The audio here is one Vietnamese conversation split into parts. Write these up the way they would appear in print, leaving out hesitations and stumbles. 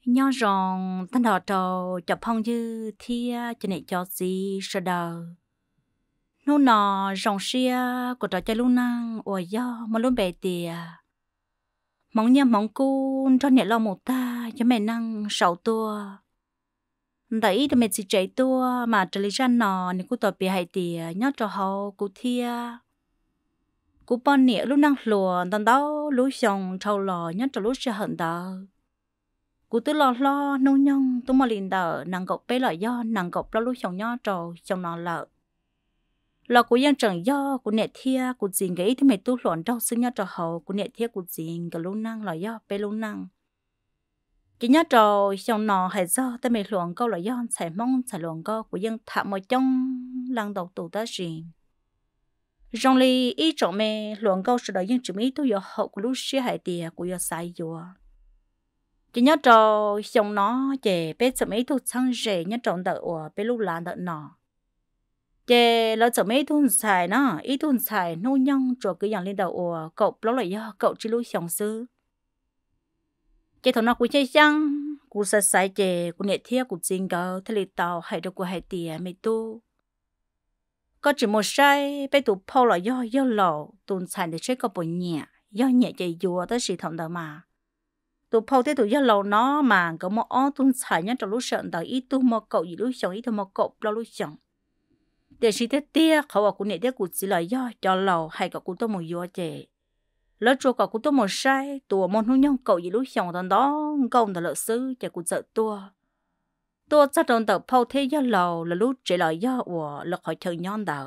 nhớ rằng tân đỏ trâu chập phong như thia cho nên cho gì sợ đầu nô nọ rong xia của trò chơi luôn năng ủa do mà luôn bề tìa mong nhớ mong cún cho nhẹ lo một ta cho mẹ năng sầu tua đấy thì mẹ chỉ chạy tua mà trở lại ra nọ nên cô tọt bị hại tìa nhớ trò hậu cô thia cô bọn nhẹ luôn năng lùa tận đó lúa xong trâu lò nhớ trò lúa sẽ hận đó cú tư lo nô nhông tôi mà liền đờ nàng gọc bé lại do nàng gọc lo lúc chồng nho trầu chồng nó lợ là cú yên trần do cú nẹt thia cú dính cái thì mày tu lộn đâu xưng nho trầu hậu cú nẹt thia cú dính cái lúc năng là do bé lúc năng chỉ nho trầu chồng nó hay do tới mày lộn câu là do xài mong xài lộn câu cú yên thạm một trong lăng đầu tủ ta gì trong li ý trọng mày lộn câu sự đó yên chỉ mấy tu yo hậu cú lúc xia hay tiề cú yo sai yo chỉ nhớ trò chồng nó chè bé sợ mấy thu sang rể nhớ tròn đợi của bé lúc là đợi nọ chè nó sợ mấy thu xài nó ít thu xài nô nhông rồi cứ dàn lên đầu của cậu nó lại do cậu chỉ lui chồng sư chè thằng nó cũng chơi chăng cũng sợ sai chè cũng nhẹ thiệt cũng chính cờ thế là tàu hay được của hai tiền mấy tu có chỉ một sai bé tụ phao là do lẩu tuần xài để chơi có bộ nhẹ do nhẹ chạy dùa tới sự thằng đó mà tụ phao thế tụ do lâu nó mà có một ó tuôn xài nhá trong lúc sợ đời ít tu một cậu gì lúc chồng ít thôi một cậu lâu lúc chồng để chỉ thế tiaเขาว่ากูเนี่ยเดียกูchỉ là do cho lâu hay cóกูtôi một vô chè lỡ cho cóกูtôi một sai tụ một nông nhông cậu gì lúc chồng tận đó công là lợi sư chèกูsợ tua chắc trong tờ phao thế do lâu là lúc chỉ là do của là khỏi thời nhon đạo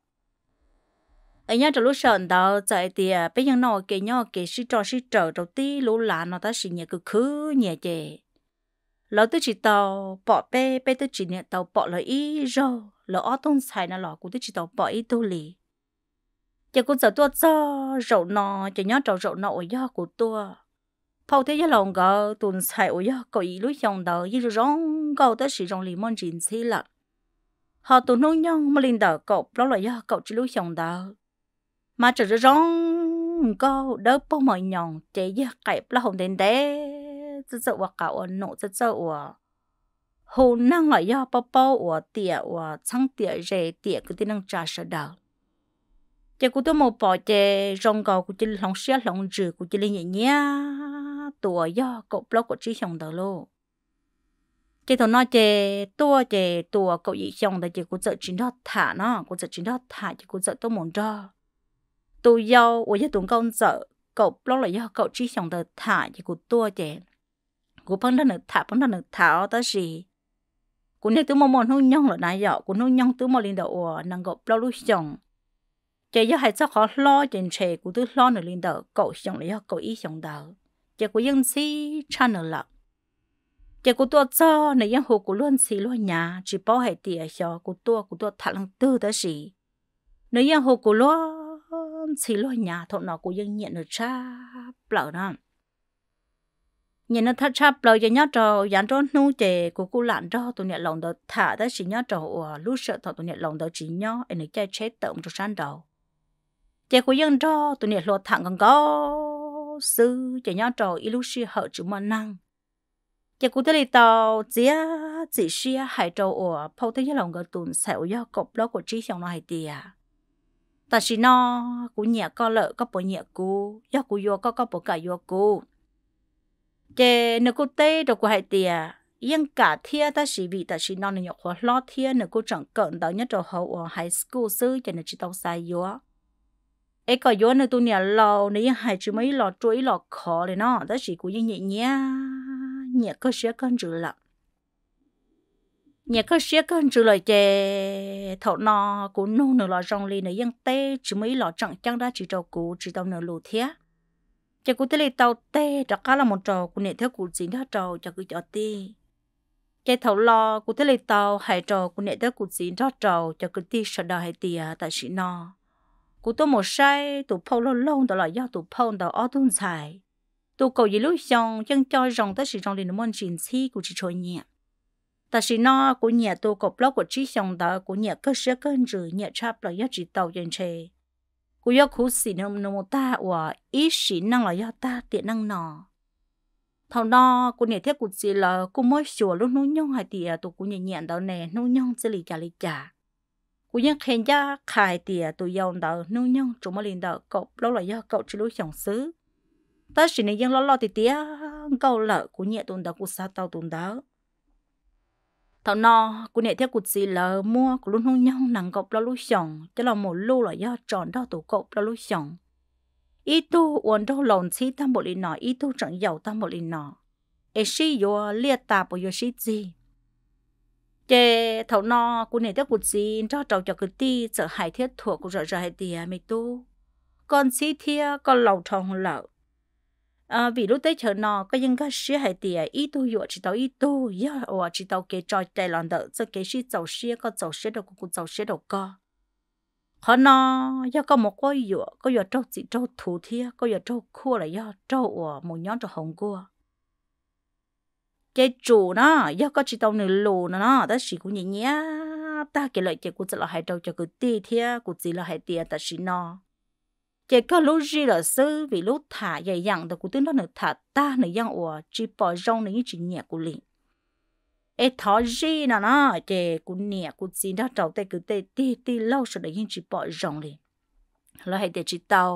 ấy nhá trong lúc sợ đó chạy thì bây giờ nó cái nhau cái sĩ trò đầu tiên lũ lạ nó ta sĩ nhẹ cứ khứ nhẹ chè lỡ tới chỉ tàu bỏ bé tới chỉ nhẹ tàu bỏ lại ý rồi lỡ ở tung xài nó lọ cũng tới chỉ tàu bỏ ý tu lì chè cũng sợ tua cho rậu nó chè nhá trâu rậu nó ở do của tua phao thế giờ lòng gờ tuần xài ở do cậu ý lúc chồng đó như rong cậu tới chỉ rong lì mòn chín xí lận họ tụi nông nhông mà linh đờ cậu đó là do cậu chỉ lúc chồng đó mà trở rong câu đỡ bao mọi nhòng chế giờ cậy là hồng đến đấy rất sợ và cậu nộ rất sợ và hồ năng là do bao và tiệt và sang tiệt rẻ tiệt cái tiếng năng trả sợ đầu chế của tôi một bỏ chế rong câu của chị lòng xé lòng rừ của chị lên nhẹ nhẹ tuổi do cậu blog của chị chồng đầu luôn chế thằng nói chế tua cậu gì chồng tại chế của sợ chính đó thả nó của sợ chính đó thả chế của sợ tôi muốn cho tôi yêu ở nhà tuần công sợ cậu lo là do cậu chỉ想的thả thì của tôi chứ của phân thân được thả đó gì của này tôi mong không nhong là nãy giờ của nó nhong tôi mong lên đầu năng cậu lo lúc chồng chỉ do hay sao khó lo trên xe của tôi lo nữa lên đầu cậu chồng là do cậu ý chồng đầu chỉ của dân si chăn nữa là chỉ của tôi cho này dân hồ của luôn si luôn nhà chỉ bảo hay tiền cho của tôi thả lăng tư đó gì này dân hồ của lo xí lo nhà thọ nó cũng dân nhận được cha bờ đó nhận được cha bờ cho nhớ trò dán cho nu chè của cô lặn cho tụi nhẹ lòng đó thả đó chỉ nhớ trò lúc sợ thọ tụi nhẹ lòng đó chỉ nhớ anh ấy chơi chết tợm cho san đầu chè của dân cho tụi nhẹ lo thẳng còn có sư chè nhớ trò ít lúc xưa hở chữ mà năng chè của tôi đi tàu chỉ xia hai trâu phao tới cái lòng cái tụi xẻo do cọp đó của trí xong nó hay tiệt ta chỉ nó cũng nhẹ có lợ có bộ nhẹ cú do cú vô có bộ cả vô cú chè nếu cú tê rồi cú hay tiệt yên cả thia ta chỉ vì ta chỉ nó nhọc khó lo thia nếu cú chẳng cận đó nhất rồi hậu ở high school sư cho nên chỉ tao sai vô ấy có vô nếu tôi nhẹ lâu nếu yên hay chỉ mấy lò chuối lò khó này nó ta chỉ cú yên nhẹ có sẽ con chữ lắm nhà có xe con chữ lời chè thọ nó cũng nô nửa lò rong li nửa yên tê chỉ mấy lò trọng chăng đã chỉ trâu cũ chỉ tàu nửa lù thía chè cũ tê li tàu tê đã cá là một trâu của nè theo cũ chính đó trâu cho cứ cho tê chè thọ lò cũ tê li tàu hai trâu của nè theo cũ chính đó trâu cho cứ tê sợ đào hai tìa tại sĩ nó cũ tôi một sai tụ phâu lâu lâu đó là do tụ phâu đó ở thôn xài tụ cầu gì lúc xong chân cho rong tới sĩ rong li nó mòn chín xí của chỉ trôi nhẹ ta chỉ nó của nhà tôi có blog của trí xong đó của nhà cơ sở cơn rử nhà chắp là do chỉ tàu trên xe của do khu xí nó một ta và ý xí năng là do ta tiện năng nọ thằng nó cô nhẹ thiết cô chỉ là cô mới sửa lúc nung nhông hay tiệt tụi cô nhẹ nhẹ đó nè nung nhông sẽ lì chả cô nhẹ khen cha khai tiệt tụi giàu đó nung nhông chúng mà liền đó cậu lâu là do cậu chỉ lúc sống xứ ta chỉ nên dân lo tiệt câu lợ cô nhẹ tụi đó cô sa tao tụi đó thằng nó cô nhẹ thiết cô chỉ là mua cô lúc nung nhông nặng cậu lâu lúc sống chứ là một lô là do tròn đó tụi cậu lâu lúc sống ít tu uốn đâu lòn xí tam bộ lì nọ ít tu chẳng giàu tam bộ lì nọ ấy xí yo liệt tạp bộ yo xí gì chè thầu nọ cô này tiếc cụt gì cho trâu cho cái ti sợ hại thiết thuộc của sợ hại tiề mày tu con xí thia con lầu tròn lợ vì lúc tới chờ nọ có những cái xí hại tiề ít tu yo chỉ tao ít tu yo chỉ tao cái trò chạy lòn đỡ cho cái xí giàu xí có giàu xí đâu cũng giàu xí đâu co họ nó do có một có trâu chỉ trâu thủ thia có trâu khua là do trâu một nhóm trâu hồng cua cái chủ nó do có chỉ tao nửa lù nó ta chỉ cũng nhẹ nhẹ ta cái lợi cái cũng chỉ là hai trâu cho cái tì thia cũng chỉ là hai tiền ta chỉ nó cái có lúc gì là sư vì lúc thả dày dặn ta cũng tính nó nửa thả ta nửa dặn chỉ bỏ rong nửa chỉ nhẹ của liền ê thọ gì nó cái cũng nhẹ cũng chỉ đó trâu tay cứ tay tì lâu rồi đấy chỉ bỏ rong liền là hai tiền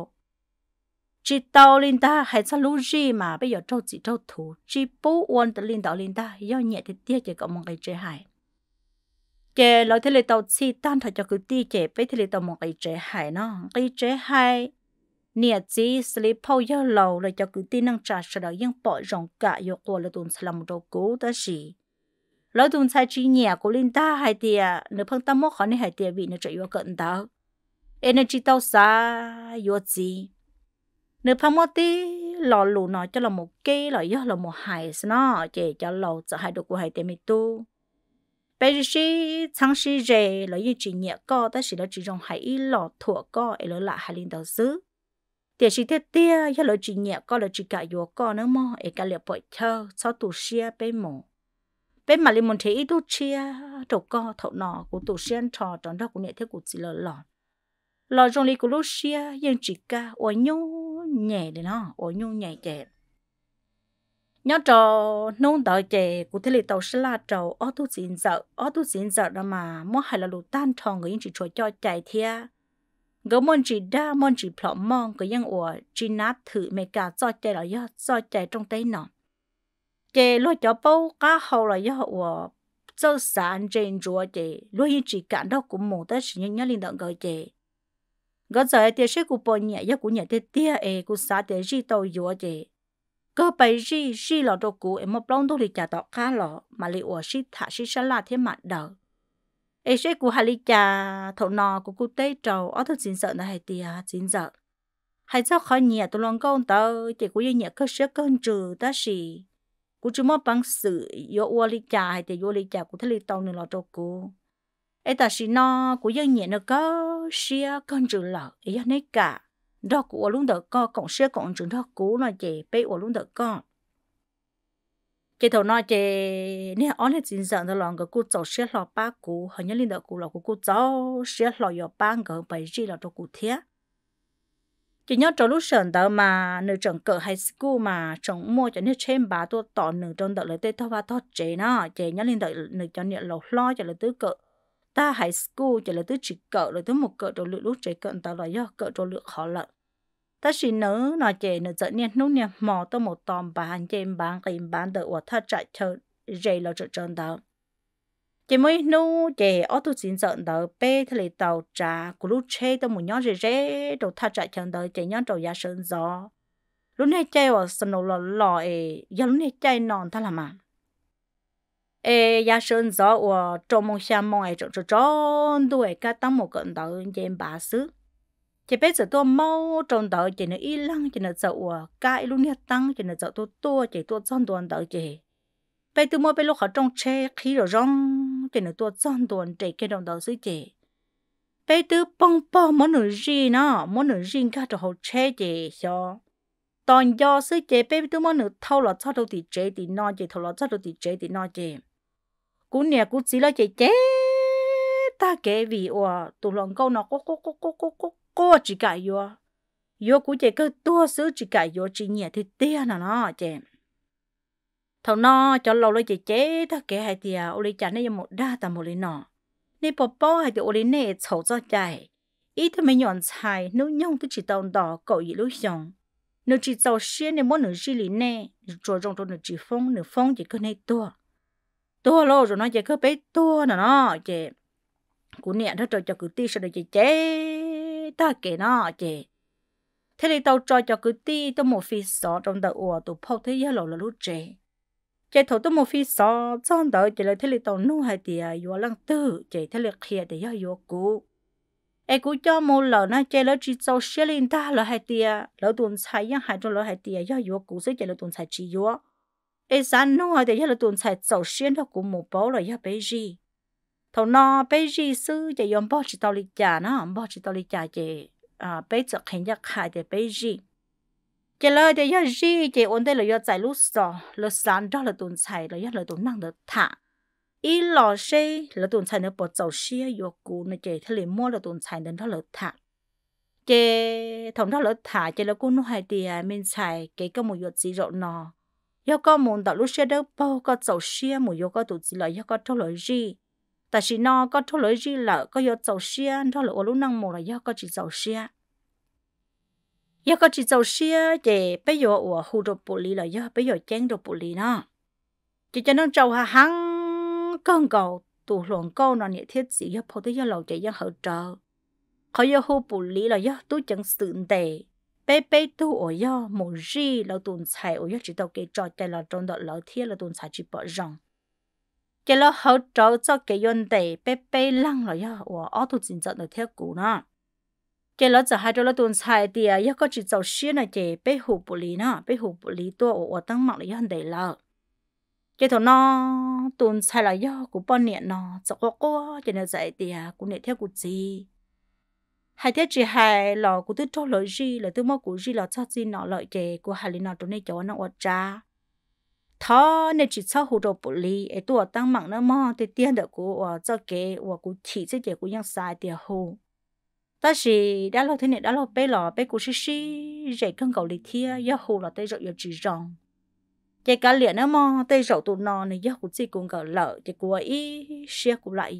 chỉ tao linh ta hay sao lúc gì mà bây giờ trâu chỉ trâu thủ chỉ bố uốn từ linh đạo linh ta do nhẹ thì tiếc chỉ có một cái chế hại chế nói thế là tao chỉ tan thật cho cứ ti chế bây thế là tao một cái chế hại nó cái chế hại nhẹ chỉ sleep bao giờ lâu là cho cứ ti năng trả sau đó nhưng bỏ rong cả yêu qua là tuần làm đồ cũ đó gì lỡ tuần sai chỉ nhẹ của linh ta hay tiệt nếu phong tâm mốc khó nên hay tiệt vì nó chạy yêu cận tao energy tao xa yêu gì nếu phong mốc tí lò lù nó cho là một cây là do là một hải nó chỉ cho lò cho hai đồ của hai tiệt mi tu bây giờ sáng sĩ rể là như chỉ nhẹ co ta chỉ là chỉ trong hai lò thuộc co ấy là lại hai linh đầu xứ tiền sĩ thiết tia do là chỉ nhẹ co là chỉ cả vô co nữa mà ấy cả liệu bội thơ sau tủ xia bên mồ bên mà liền muốn thấy ít tu chia đồ co thậu nọ của tủ xia trò tròn đó của nhẹ thiết của chỉ là lò trong ly của lúc xia nhưng chỉ cả ôi nhô nhẹ đấy nó ôi nhô nhẹ chè nhớ trò nông đợi chè của thế là tàu sẽ là trâu ở tu xin sợ đó mà mua hay là lụt tan thòng người chỉ cho chạy thia gấu môn chỉ đa môn chỉ plọm mong cái yang ủa chỉ nát thử mẹ cả cho chạy là do cho chạy trong tay nọ chè lo cho bao cá hậu là do ủa cho sản trên chúa chè lo chỉ cản đó cũng một tới sự nhớ linh động gọi chè gấu giờ thì sẽ của bọn nhẹ do của nhẹ thì tia của xã thì chỉ tàu chúa chè cơ bảy gì là đồ cũ em một lông tôi thì chả tỏ cá lọ mà li ủa xí thả xí xa la thế mặt đầu em sẽ của hai li chả thầu nọ của cô tây trầu ở thôi xin sợ là hay tia xin sợ hay sao khỏi nhẹ tôi lòng câu tao chỉ của nhẹ cơ sẽ cơn trừ ta xì của chúng nó bằng sự yo ua li chả hay thì yo li chả của thế li tàu nữa là đồ cũ em ta xì nó của dân nhẹ nó có xia cơn trừ lợ em nói cả đó của luôn đỡ co cộng xe cộng trường đó cũ nó chị bé của luôn đỡ co chị thầu nó chị nè ở đây chính rằng là lòng cái cô cháu xe lò ba cũ hình như linh đỡ cũ là của cô cháu xe lò yo ba cái bảy gì là đồ cũ thế chị nhớ trong lúc sờn đó mà nữ trường cỡ high school mà trong mua cho nên trên bà tôi tỏ nữ trong đợt lấy tê thao và thao chế nó chị nhớ linh đỡ nữ cho nhận lẩu lo cho là tứ cỡ ta high school cho là tứ chỉ cỡ là tứ một cỡ đồ lựa lúc chế cận tao là do cỡ đồ lựa khó lận ta chỉ nhớ nói chè nữa dẫn nhiên nút nhiên mò tôi một tòm bàn trên bàn kìm bàn đợi ở thắt chạy chờ dây là trở trơn đó chỉ mới nu chè ở tôi xin giận đó bê thì tàu trà của lúc chơi tôi một nhóm rễ đồ thắt chạy chờ đợi chè nhóm trầu giá sơn gió lúc này chơi ở sân đồ lò giờ lúc này chơi non ta làm à giá sơn gió ở trong mông xa mông tròn đuổi cả tăng một cận đó trên bà xứ chỉ biết giờ tôi mau trồng đợi chỉ nó y lăng chỉ nó dậu cái lúc này tăng chỉ nó dậu tôi chỉ tôi chọn tuần đợi chỉ bây tôi mua bây lúc họ trồng tre khí rồi rong chỉ nó tôi chọn tuần chỉ cái đồng đợi xứ chỉ bây tôi bông bông món nửa gì nó món nửa gì cả cho họ tre chỉ cho toàn do xứ chỉ bây tôi món nửa thâu là cho đâu thì chế thì no chỉ thâu là cho đâu thì chế thì no chỉ cú nè cú chỉ là chỉ chế ta kể vì tụi lòng câu nó có chỉ cả yo cũng chỉ có tua sữa chỉ cả yo chỉ nhẹ thì tia nó chè thầu nó cho lâu lấy chế ta kể hai tia ô lý chả này một đa tầm một lý nọ nên bỏ hai tia ô lý này xấu cho chạy ít thì mình nhọn xài nếu nhông tôi chỉ tàu đỏ cậu gì lúc xong nếu chỉ tàu xe nên muốn nửa gì lý nè rồi trong nửa chỉ phong chỉ có này tua lo rồi nó chỉ có bé tua nó chị cú nè nó cho cứ ti sao được chế ta kể nó chị thế thì tàu cho cứ ti tôi một phi sọ trong tàu ủa tụ phao thế giờ lâu là lúc chế chế thầu tôi một phi sọ trong tàu chỉ là thế thì tàu nô hai tia vô lăng tư chế thế là kia để giờ vô cú ai cú cho một lần nó chế là chỉ tàu xe lên ta là hai tia lỡ tuần sai yang hai trong lỡ hai tia giờ vô cú sẽ chế là tuần sai chỉ vô ai sáng nô hai tia giờ là tuần sai tàu xe đó cũng một bao là giờ bé gì thầu nó bé gì sư chế yếm bao chỉ tàu lịch trả nó bao chỉ tàu lịch trả chế bây giờ hiện giờ khai để bây giờ chỉ là để giờ gì chỉ ổn định là giờ giải lúc sọ là sáng đó là tuần sai là giờ là tuần năng được thả ý lò xe là tuần sai nó bỏ dầu xe vô cũ nó chỉ thế liền mua là tuần sai đến đó là thả chỉ thằng đó là thả chỉ là cô nó hay đi mình xài cái một giờ gì rồi nọ giờ có muốn tạo lúc xe đó bao có dầu xe một giờ có tụt gì là giờ có thâu lỗi gì tại vì nó có thâu lỗi gì là có giờ dầu xe đó là lúc năng một là giờ có chỉ dầu xe giờ có chỉ dầu xe thì bây giờ ở khu đồ bù lì là giờ bây giờ chén đồ bù lì nó chỉ cho nó trâu hăng con cầu tụ luồng câu nó nhẹ thiết gì giờ phô tới giờ lầu chạy giờ hở trợ khỏi giờ khu bù lì là giờ tôi chẳng sườn tệ bé tu ở giờ một gì là tuần xài ở giờ chỉ tao cái trò chạy là trong đó lỡ thiết là tuần xài chỉ bỏ rong cái là hỗ trợ cho cái vấn đề bé lăng rồi ya ở thu chính trận được theo cũ nó cái là giờ hai đứa là tuần sai thì ya có chỉ giàu xuyên này chị bé hụt bù lì nó bé hụt bù lì tua ở tăng mạng là vấn đề là cái thằng nó tuần sai là ya của bọn nhện nó sợ quá cho nên dạy thì cũng nhện theo của gì hai thế chỉ hai là của tôi cho lợi gì là tôi mua của gì là cho gì nó lợi chị của hai lý nào tụi này cho nó ở cha thọ nên chỉ sau hồ đồ bự lì ấy tuổi tăng mạng nó mò thì tiền được của cho cái của chỉ sẽ để của yang sai tiền hồ ta chỉ đã lâu thế này đã lâu bé của xí dạy cân cầu lì thia ya hồ là tay rồi chỉ rong cái cá liền nó mò tay rồi tụi nó này ya của chỉ cũng gọi lợ cái của ý xe của lại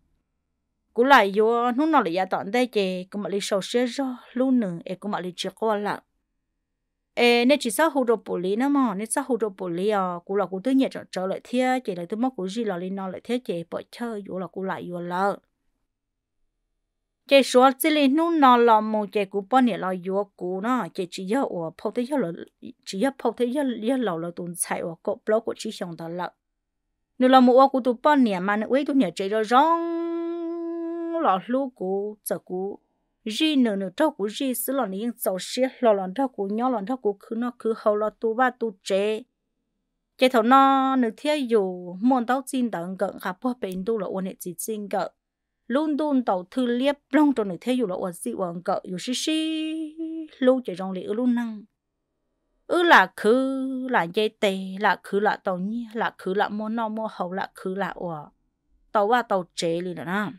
vô nó là ya tận đây cái cũng mà lì sầu xe rồi luôn nữa ấy cũng mà lì chưa qua lại nên chỉ sau hồ đồ bù lì nó mà nên sau hồ đồ bù lì cú là cú tư nhẹ trở lại thế chỉ là tôi mắc cú gì là lên nó lại thế chỉ bỏ chơi vô là cú lại vô lợ chỉ số chỉ lên nó là một chỉ cú bao nhiêu là vô cú nó chỉ giờ ở phô thế giờ là chỉ giờ phô thế giờ là tuần chạy ở cột blog của chỉ xong đó lợ nếu là một cú tụ bao nhiêu mà nó ấy tụ nhẹ chỉ là rong là lu cú giờ cú gì nữa trâu của gì xứ là những dầu xe là trâu của nhỏ là trâu của nó cứ hậu là tu ba tu chế chế thầu nó nữa theo dù muốn tàu xin tận gần gặp bao bên tu là ôn hệ gì xin cỡ luôn đun tàu thư liếp long cho nữa theo dù là ôn gì ôn cỡ dù xí lưu chỉ trong lì luôn năng là cứ là dây tê là cứ là tàu nhỉ là cứ là mua nó mua hậu là cứ là tàu ba tàu chế liền đó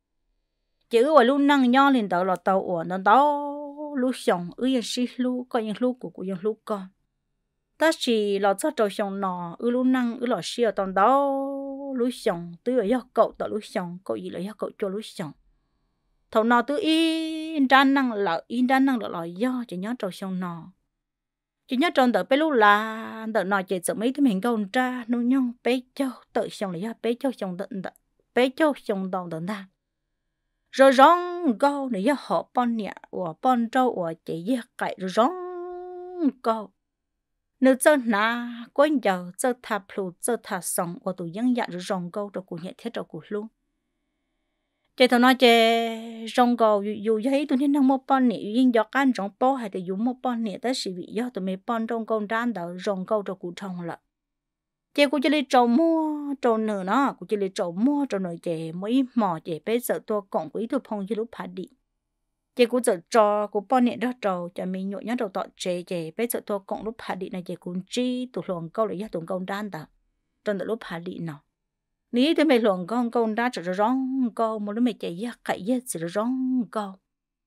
chữ ở luôn năng nho lên tàu là tàu ở nó tàu lúc xong yên xí lúc có những lúc của những lúc con ta chỉ là cho trâu xong nọ luôn năng là xí ở tàu đó lúc xong tứ ở giấc cậu tàu lúc xong cậu gì là giấc cậu cho lúc xong thầu nọ tứ in đa năng là do chỉ nhớ trâu xong nọ chỉ nhớ trâu tàu bé lúc là tàu nọ chỉ sợ mấy thứ mình câu ra nó nhông bé châu tự xong là do bé châu xong tận bé châu xong tàu tận ta rồi rong câu này họ bọn nhẹ của bọn trâu của chị giết cậy rồi rong câu nếu chân na quên giờ chân thà plu chân thà sống của tụi dân dạ rồi rong câu rồi cũng nhẹ thiết rồi cũng luôn chị thằng nói chị rong câu dù thấy tụi nên một bọn nhẹ nhưng do can rong po hay thì dùng một bọn nhẹ tới sự bị do tụi mình bọn rong câu đan đầu rong câu rồi cũng thông lại chị cũng chỉ lấy trâu mua trâu nửa nó cũng chỉ lấy trâu mua trâu nửa chị mới mò chị bây giờ tôi còn quý thuộc phong như lúc phá đi chị cũng giờ trò cũng bao nhiêu đó trâu cho mình nhộn nhá trâu tọt chị bây giờ tôi còn lúc phá đi này chị cũng chi tụi luồng câu lấy tụi câu đan ta trong lúc phá đi nào ní thì mấy luồng câu đan trở rong câu một đứa mày chị giác cậy giác chỉ rong câu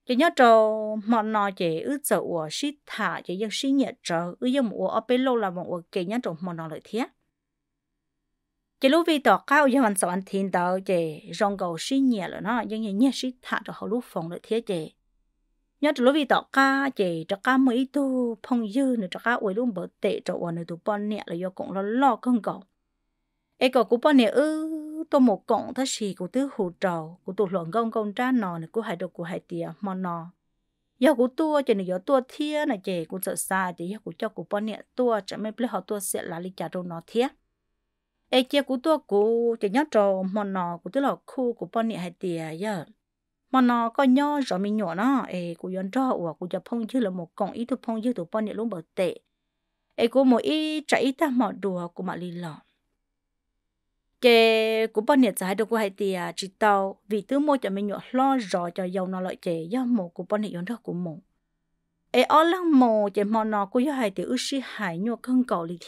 chỉ nhớ trâu mà nó chỉ ứ sợ của shit thả chỉ dân shit nhẹ trâu ứ dân của ở bên lâu là một của kỹ nhớ trâu mà nó lợi thế chỉ lúc vì tỏ cao dân mình sợ anh thiên đạo chỉ rong cầu shit nhẹ rồi nó dân nhẹ shit thả cho họ lúc phòng lợi thế chỉ nhớ trâu lúc vì tỏ ca chỉ cho ca mấy tu phong dư nữa cho ca uống luôn bớt tệ trâu ở nơi tu bon nhẹ là do cũng lo cơn cầu ấy cậu cũng bon nhẹ tôi một cọng thế gì của tứ hủ trầu của tụ luận công tra nọ này của hai đồ của hai tia mà nọ giờ của tôi chỉ là giờ tôi thia này chị của sợ xa thì giờ của cho của bọn nè tôi chẳng mấy biết họ tôi sẽ là lý trả đồ nó thia ấy chia của tôi của chỉ nhớ trò mà nọ của tôi là khu của bọn nè hai tia giờ mà nọ có nhớ rồi mình nhỏ nó ấy của dân trò của cho phong chứ là một cọng ít thu phong chứ tụ bọn nè luôn bờ tệ ấy của một ít chạy ta mà đùa của mà lì lọ chè của bọn nhiệt giải được của hai tia chỉ tàu vì thứ mua cho mình nhỏ lo rõ cho dầu nó lợi chè do một của bọn nhiệt yon đó của một ấy ở lăng mồ chè mò nó của hai tia ước sĩ hải nhua cơn cầu lì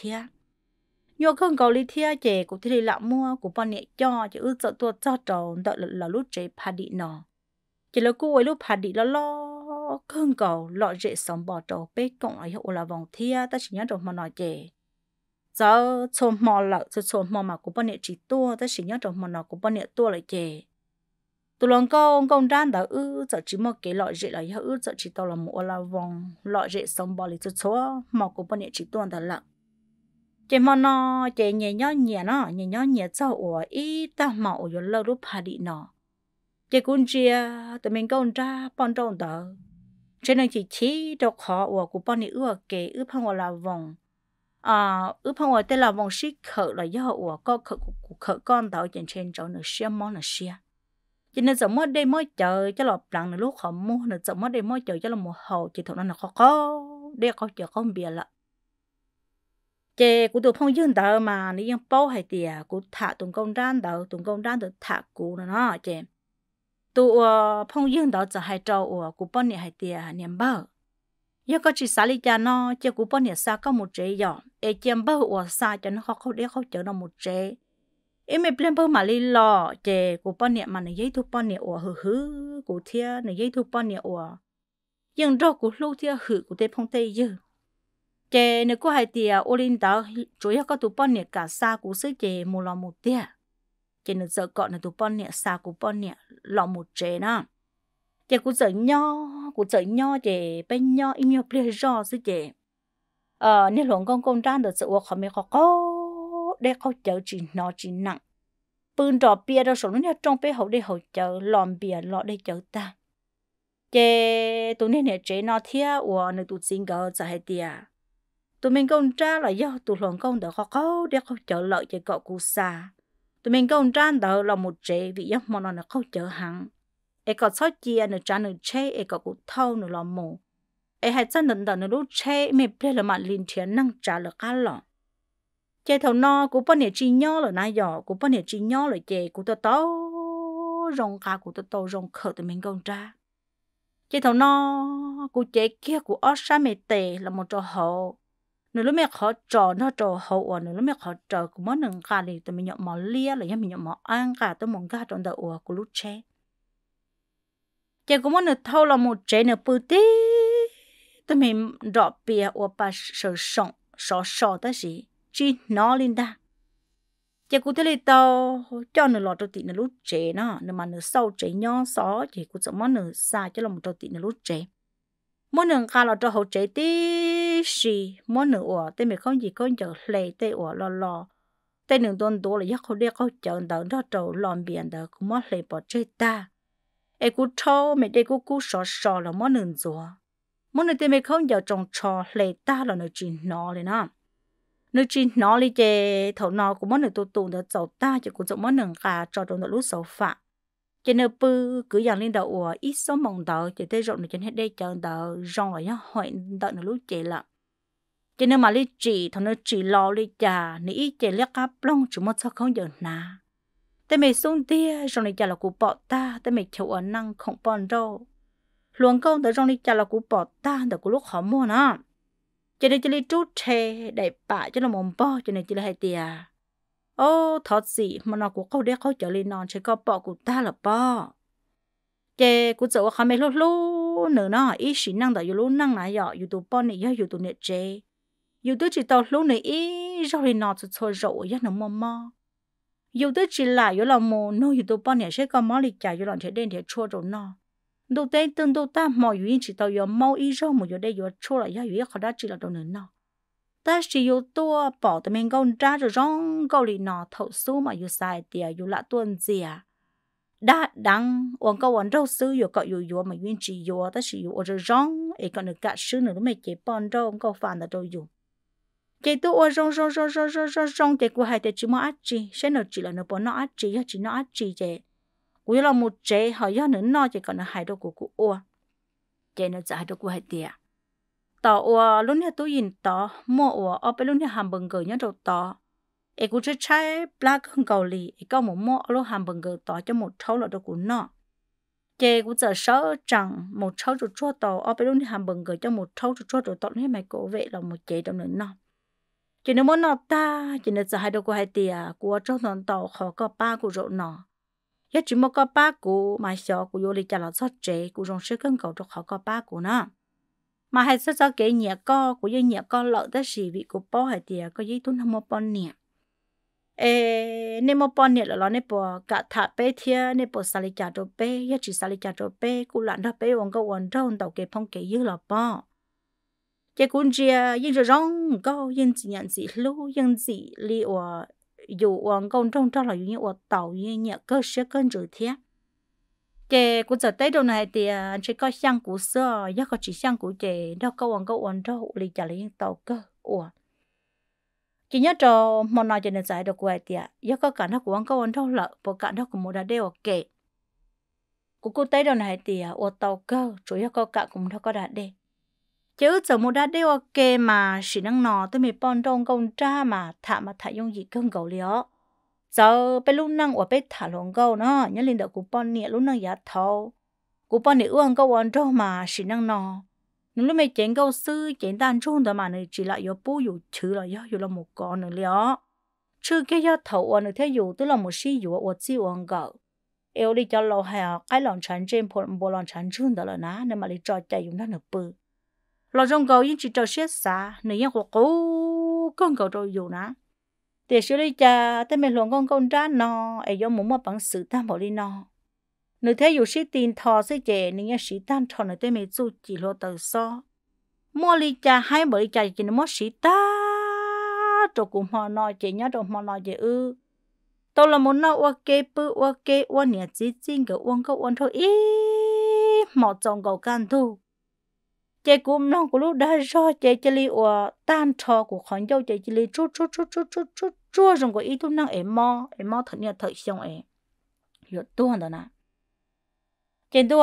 thia chè của thế lạ mua của bọn nhiệt cho chè ước sợ tua cho trầu đợi là lúc chè phá đi nọ chè là cô ấy lúc phá đi lo cơn cầu lọ dễ sống bỏ trầu bê cộng ấy hộ là vòng thia ta chỉ nhớ được mò nó chè giờ chôm mò lợ giờ chôm mò mà của bọn nè chỉ tua ta chỉ nhớ trong mò nó của bọn nè tua lại chè tụi lòng công đan đã giờ chỉ một cái lọ rễ là giờ chỉ tao là một là vòng lọ rễ sống bò lại số mò của bọn nè chỉ tua đã lợ chè mò nó chè nhẹ nhẹ cho ở ít ta màu rồi lâu lúc hà đi nọ chè cuốn chia tụi mình công ra bọn trâu đó cho nên chỉ đọc họ ở của bọn nè kể phong là vòng phong ở đây là vòng xích khở là do họ có khở con tàu trên chỗ nữa xem món là xe cho nên giờ mới đây mới chờ cho là lần nữa lúc họ mua nữa giờ mới đây mới chờ cho là một hậu chỉ thằng nó là có đây có chờ con bia là chè của tụi phong dương tàu mà nếu như bao hay tiề của thả tụi công đan được thả của nó chè tụi phong dương tàu giờ hay trâu của bao nhiêu hay tiề niệm bao giờ có chỉ xả lý cha nó chỉ của bọn nhà xa có một chế nhỏ để chém bơ ở xa cho nó khó để khó chở nó một chế em mới lên bơ mà đi lò chế của bọn nhà mà nó giấy thu bọn nhà ở hứ của thia nó giấy thu bọn nhà ở nhưng đó của lưu thia hứ của tây phong tây dư chế nếu có hai tia ô linh đó chủ yếu có tụ bọn nhà cả xa của xứ chế một lò một tia chế nó giờ gọi là tụ bọn nhà xa của bọn nhà lò một chế đó chè cũng sợ nho chè bên nho im nho bia rò chứ chè nên luồng con ra được sự khó mấy khó để khó chở chỉ nặng bưng trò bia đâu số nó trong bé hậu để hậu chở lòm bia lọ để chở ta chè tụi nên nè chế nó thia nơi tụi xin gỡ giờ hay tia tụi mình con ra là do tụi luồng con được khó để khó chở lợi chè cọ cù xa tụi mình con ra đó là một chế vì giấc món nó khó chở hẳn ai có sót chia nữa trả nữa chế ai có cụ thâu nữa là mù ai hay chân đần đần nữa lúc chế mẹ biết là mà liên thiện năng trả được cá lọ chế thầu no cụ bao nhiêu chi nhó rồi nãy giờ cụ bao nhiêu chi nhó rồi chế cụ tao rong cá cụ tao rong khờ từ mình công tra chế thầu no cụ chế kia cụ ót sa mẹ tề là một trò hậu nữa lúc mẹ khó trò nó trò hậu nữa lúc mẹ khó trò cụ mất nâng cá thì tụi mình nhọ mỏ lia là mình nhọ mỏ ăn cả tụi mình cá trong đầu cụ lúc chế chị cũng muốn được thâu là một chế nữa bự tí tụi mình rõ bia ở bà sợ sọ ta gì chỉ nó lên ta chị cũng thấy là tao cho nó lọt đầu tiên là lúc chế nó nhưng mà nó sau chế nhỏ xó chị cũng sợ món nó xa cho là một đầu tiên là lúc chế món nó cả là cho hậu chế tí gì món nó ở tên mình không gì có giờ lệ tên ở lo tên nó tôn là giác không để có chờ đợi đó trâu lòn biển đó cũng mất lệ bỏ chơi ta ai cú trâu mẹ đây cú sọ là món nướng rùa món này thì mẹ không giờ trồng trò lệ ta là nó chỉ nóเลยนะnó chỉ nóเลยchè thầu nó của món này tụ nó giàu ta chỉ cũng giống món nướng gà trò trong nó lú sầu phạ chè nó bự cứ dạng lên đầu ít số mỏng đầu chè tây rộng nó trên hết đây chờ đầu rong ở nhá hỏi đợi nó lú chè là chè nó mà lấy chỉ thầu nó chỉ lo lấy trà nếu ít chè lắc cáp lông chỉ một sao không giờ nàแต่ไม่ส่งเตี้ยจงในใจเรากูปอดตาแต่ไม่เขียวนั่งของปอนโรหลวงก้องแต่จงในใจเรากูปอดตาแต่กูลูกขอมั่วนะจะได้จะได้จุดเทได้ป่าจะละมุมป้อจะได้จะได้ให้เตี้ยโอ้ทอดสิมันเอากูเข้าเด็กเข้าเจริญนอนใช้ก็ปอกูตาละป้อเจกูจะว่าเขาไม่รู้ lúc nữa nó ý sĩ năng đó lúc năng này giờ yêu tụ bọn này yêu tụ nè chế yêu tụ chỉ tao lúc này ý rồi thì nó cho rồi nó mò yêu tụ chỉ là yêu là mồ nó yêu tụ bọn này sẽ có món lịch trả yêu làm thế đến thế chua rồi nó đầu tiên từng đầu ta mọi yêu chỉ tao yêu mau ý rồi một yêu đây yêu chua là yêu khó đã chỉ là đồ nữa nó ta chỉ yêu tua bỏ tụi mình con ra rồi rong câu lì nó thấu số mà yêu sai thì yêu lạ tuần gì à đã đăng ông câu ông đâu xứ yêu cậu yêu mà yêu chỉ yêu ta chỉ yêu ở rồi rong ấy còn được cả xứ nữa mới chế bọn đâu ông câu phản là đâu yêu chế tu ở rong chế của hai chế chỉ mà ắt chỉ sẽ nó chỉ là nó bọn nó ắt chỉ nó ắt chế của là một chế họ do nữa nó chỉ còn là hai đâu của ô chế nó giải đâu của hai tiệt tao lúc này tôi nhìn tao mua ở bên lúc này hamburger nhá đầu tao ấy cũng chỉ trái black không cầu lì ấy có một mua lúc hamburger tao cho một thau là đâu của nó chế cũng giờ sáu chẳng một thau rồi chua tao ở bên lúc này hamburger cho một thau rồi chua rồi tao hết mày cổ vệ là một chế đâu nữa nó chỉ nếu muốn nó ta chỉ nếu giải đâu của hai tiệt của trong thằng tao khó có ba của rồi nó nhất chỉ một có ba của mà sợ của vô lý trả là sót chế của trong sự cân cầu cho khó có ba của nó mà hay sẽ cho cái nhà co của dân nhà co lợi tới gì vị của bố hay tiệt có giấy tuân không một bọn nè nên một bọn nè là nó nên bỏ cả thả bé thia nên bỏ xài trả đồ bé nhất chỉ xài trả đồ bé cũng lặn ra bé ông có quần trâu tàu cái phong cái dữ là bỏ cái cuốn chia dân rồi rong có dân chỉ nhận gì lú dân gì li ở dù ông công trong cho là như ở tàu như nhà cơ sẽ cân rồi thiệt chế cũng giờ tới đâu này thì chỉ có xăng của xưa, giờ có chỉ xăng của chế, đâu có quần đâu, lấy trả lấy tàu cơ, chỉ nhớ cho món nào cho nên giải được quay thì giờ có cả nó của quần đâu lợ, bộ cả nó của một đứa đều ok, của cô tới đâu này thì ở tàu cơ, chủ yếu có cả cũng đâu có đã đi, chứ giờ một đứa đều ok mà chỉ năng nọ tới mình bọn đông công tra mà thả用gì cơn gấu lió. Giờ bên lúc năng ở bên thả lồng câu nó nhớ lên được của bọn nè lúc năng giá thâu của bọn nè uống câu ăn trâu mà chỉ năng nọ nếu lúc mấy chén câu sư chén tan trôn đó mà này chỉ là yếu bố yếu chữ là yếu là một con nữa lió chứ cái giá thâu ăn được thế yếu tức là một xí yếu ở chỉ uống gạo yếu đi cho lâu hè cái lòng chán trên bộ lòng chán trôn đó là ná nên mà đi cho chạy dùng nó nửa bự lòng trong gạo yên chỉ cho xét xa nếu như cố con gạo rồi yếu ná để xử lý cha tới mình luồng con ra nó ấy do muốn mà bằng sự tam bảo đi nó nếu thấyอยู่sĩ tiền thọ sẽ chế nên sĩ tam thọ nữa tới mình chú chỉ lo từ so mua lý cha hay bởi cha chỉ nó mua sĩ ta rồi cũng họ nói chế nhá rồi họ nói chế tôi là muốn nó ok uốn nhẹ chỉ cái uốn thôi ý một trong cầu can thu chế cũng nó cũng lúc đã cho chế chỉ li tan thọ của con dâu chế chỉ li chút chua rồi có ý tu năng em mò thật nhiều thật xong em hiểu tu hơn đó nè trên tu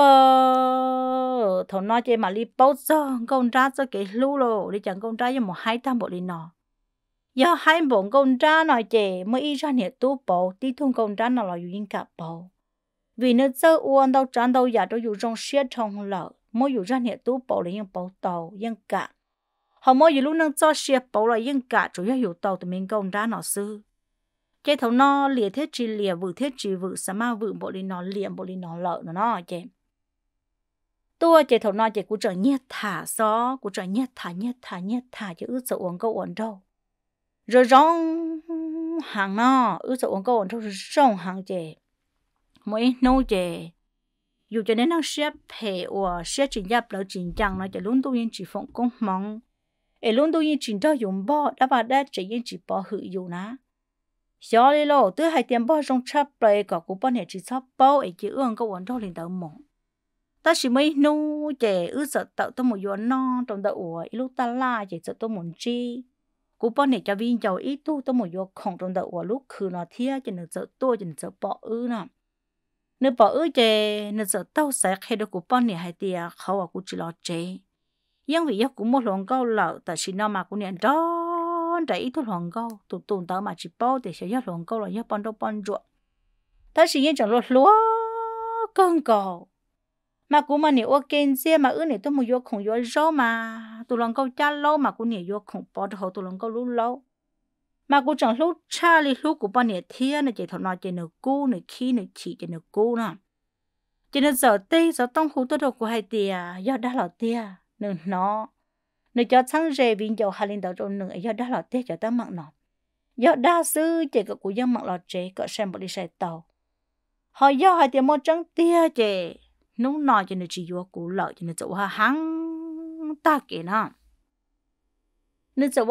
thằng nói trên mà li bao giờ con ra cho cái lú rồi đi chẳng con ra cho một hai tam bộ đi nọ giờ hai bộ con ra nói chế mới ý ra nhiệt tu bộ tí thùng con ra nó là dùng cả bộ vì nó chơi uốn đâu tràn đâu giả đâu dùng trong xe trong lợ mới dùng ra nhiệt tu bộ là những bộ tàu những cả họ mỗi lúc nâng cho xe bảo là những cả chủ yếu hiểu tàu từ mình công ra nó sư cái thằng nó liệt thiết chỉ liệt vự thiết chỉ vự sao mà vự bộ đi nó liệm bộ đi nó lợ nó chứ tôi cái thằng nó chỉ cũng trở nhiệt thả gió cũng trở nhiệt thả chứ ước sợ uống câu uống đâu rồi rong hàng nó ước sợ uống câu uống đâu rồi rong hàng chứ mỗi nô chứ dù cho nên nó xếp hệ or xếp chỉnh nhập lỡ chỉnh chẳng nó chỉ luôn tôi yên chỉ phụng công mong ấy luôn tôi yên chỉnh cho dùng bỏ đã bà đã chỉ yên chỉ bỏ hữu dùng ná xóa đi lô tôi hay tiền bỏ trong chấp bày cả của bọn này chỉ sắp bao ấy chỉ ương có vấn đâu lên đầu mộng ta chỉ mấy nu trẻ ư sợ tạo tôi một yuan no trong đầu lúc ta la chỉ sợ tôi muốn chi của bọn này cho viên giàu ít tu tôi một yuan không trong đầu lúc khử nó thia chỉ nên sợ tôi chỉ nên sợ bỏ ư nè nếu bỏ ư chè nên sợ tao sẽ hay được của bọn này hay tiệtเขาcũng chỉ lo chè nhưng vì cũng một lần câu lợ tại chỉ nó mà cũng nhận đó để ít thôi lần câu tụt tao mà chỉ bao để sẽ lần câu là bọn đâu bọn ruộng ta chỉ nhận chẳng lúa cơn cầu mà cũng mà nếu ok xe mà này tôi một vô không vô rau mà tụi lần câu cha lâu mà cũng nhiều vô không bỏ được tụi lần câu lúc lâu mà cũng chẳng lúc cha lúc của bọn này thiên này chỉ thằng nói chỉ nửa cu nửa khi nửa chỉ chỉ nửa cu nè chỉ nên giờ tê giờ tông hú tôi đâu của hai tia do đã là tia nên nó nên cho sáng rề viên dầu hai linh đầu trong nửa do đã là tia cho ta mặn nó do đa sư chỉ có của dân mặn là chế có xem bộ đi xe tàu họ do hai tia một trắng tia chế nung nọ cho nên chỉ vô cũ lợi cho nên chỗ hắn ta kể nó nên chỗ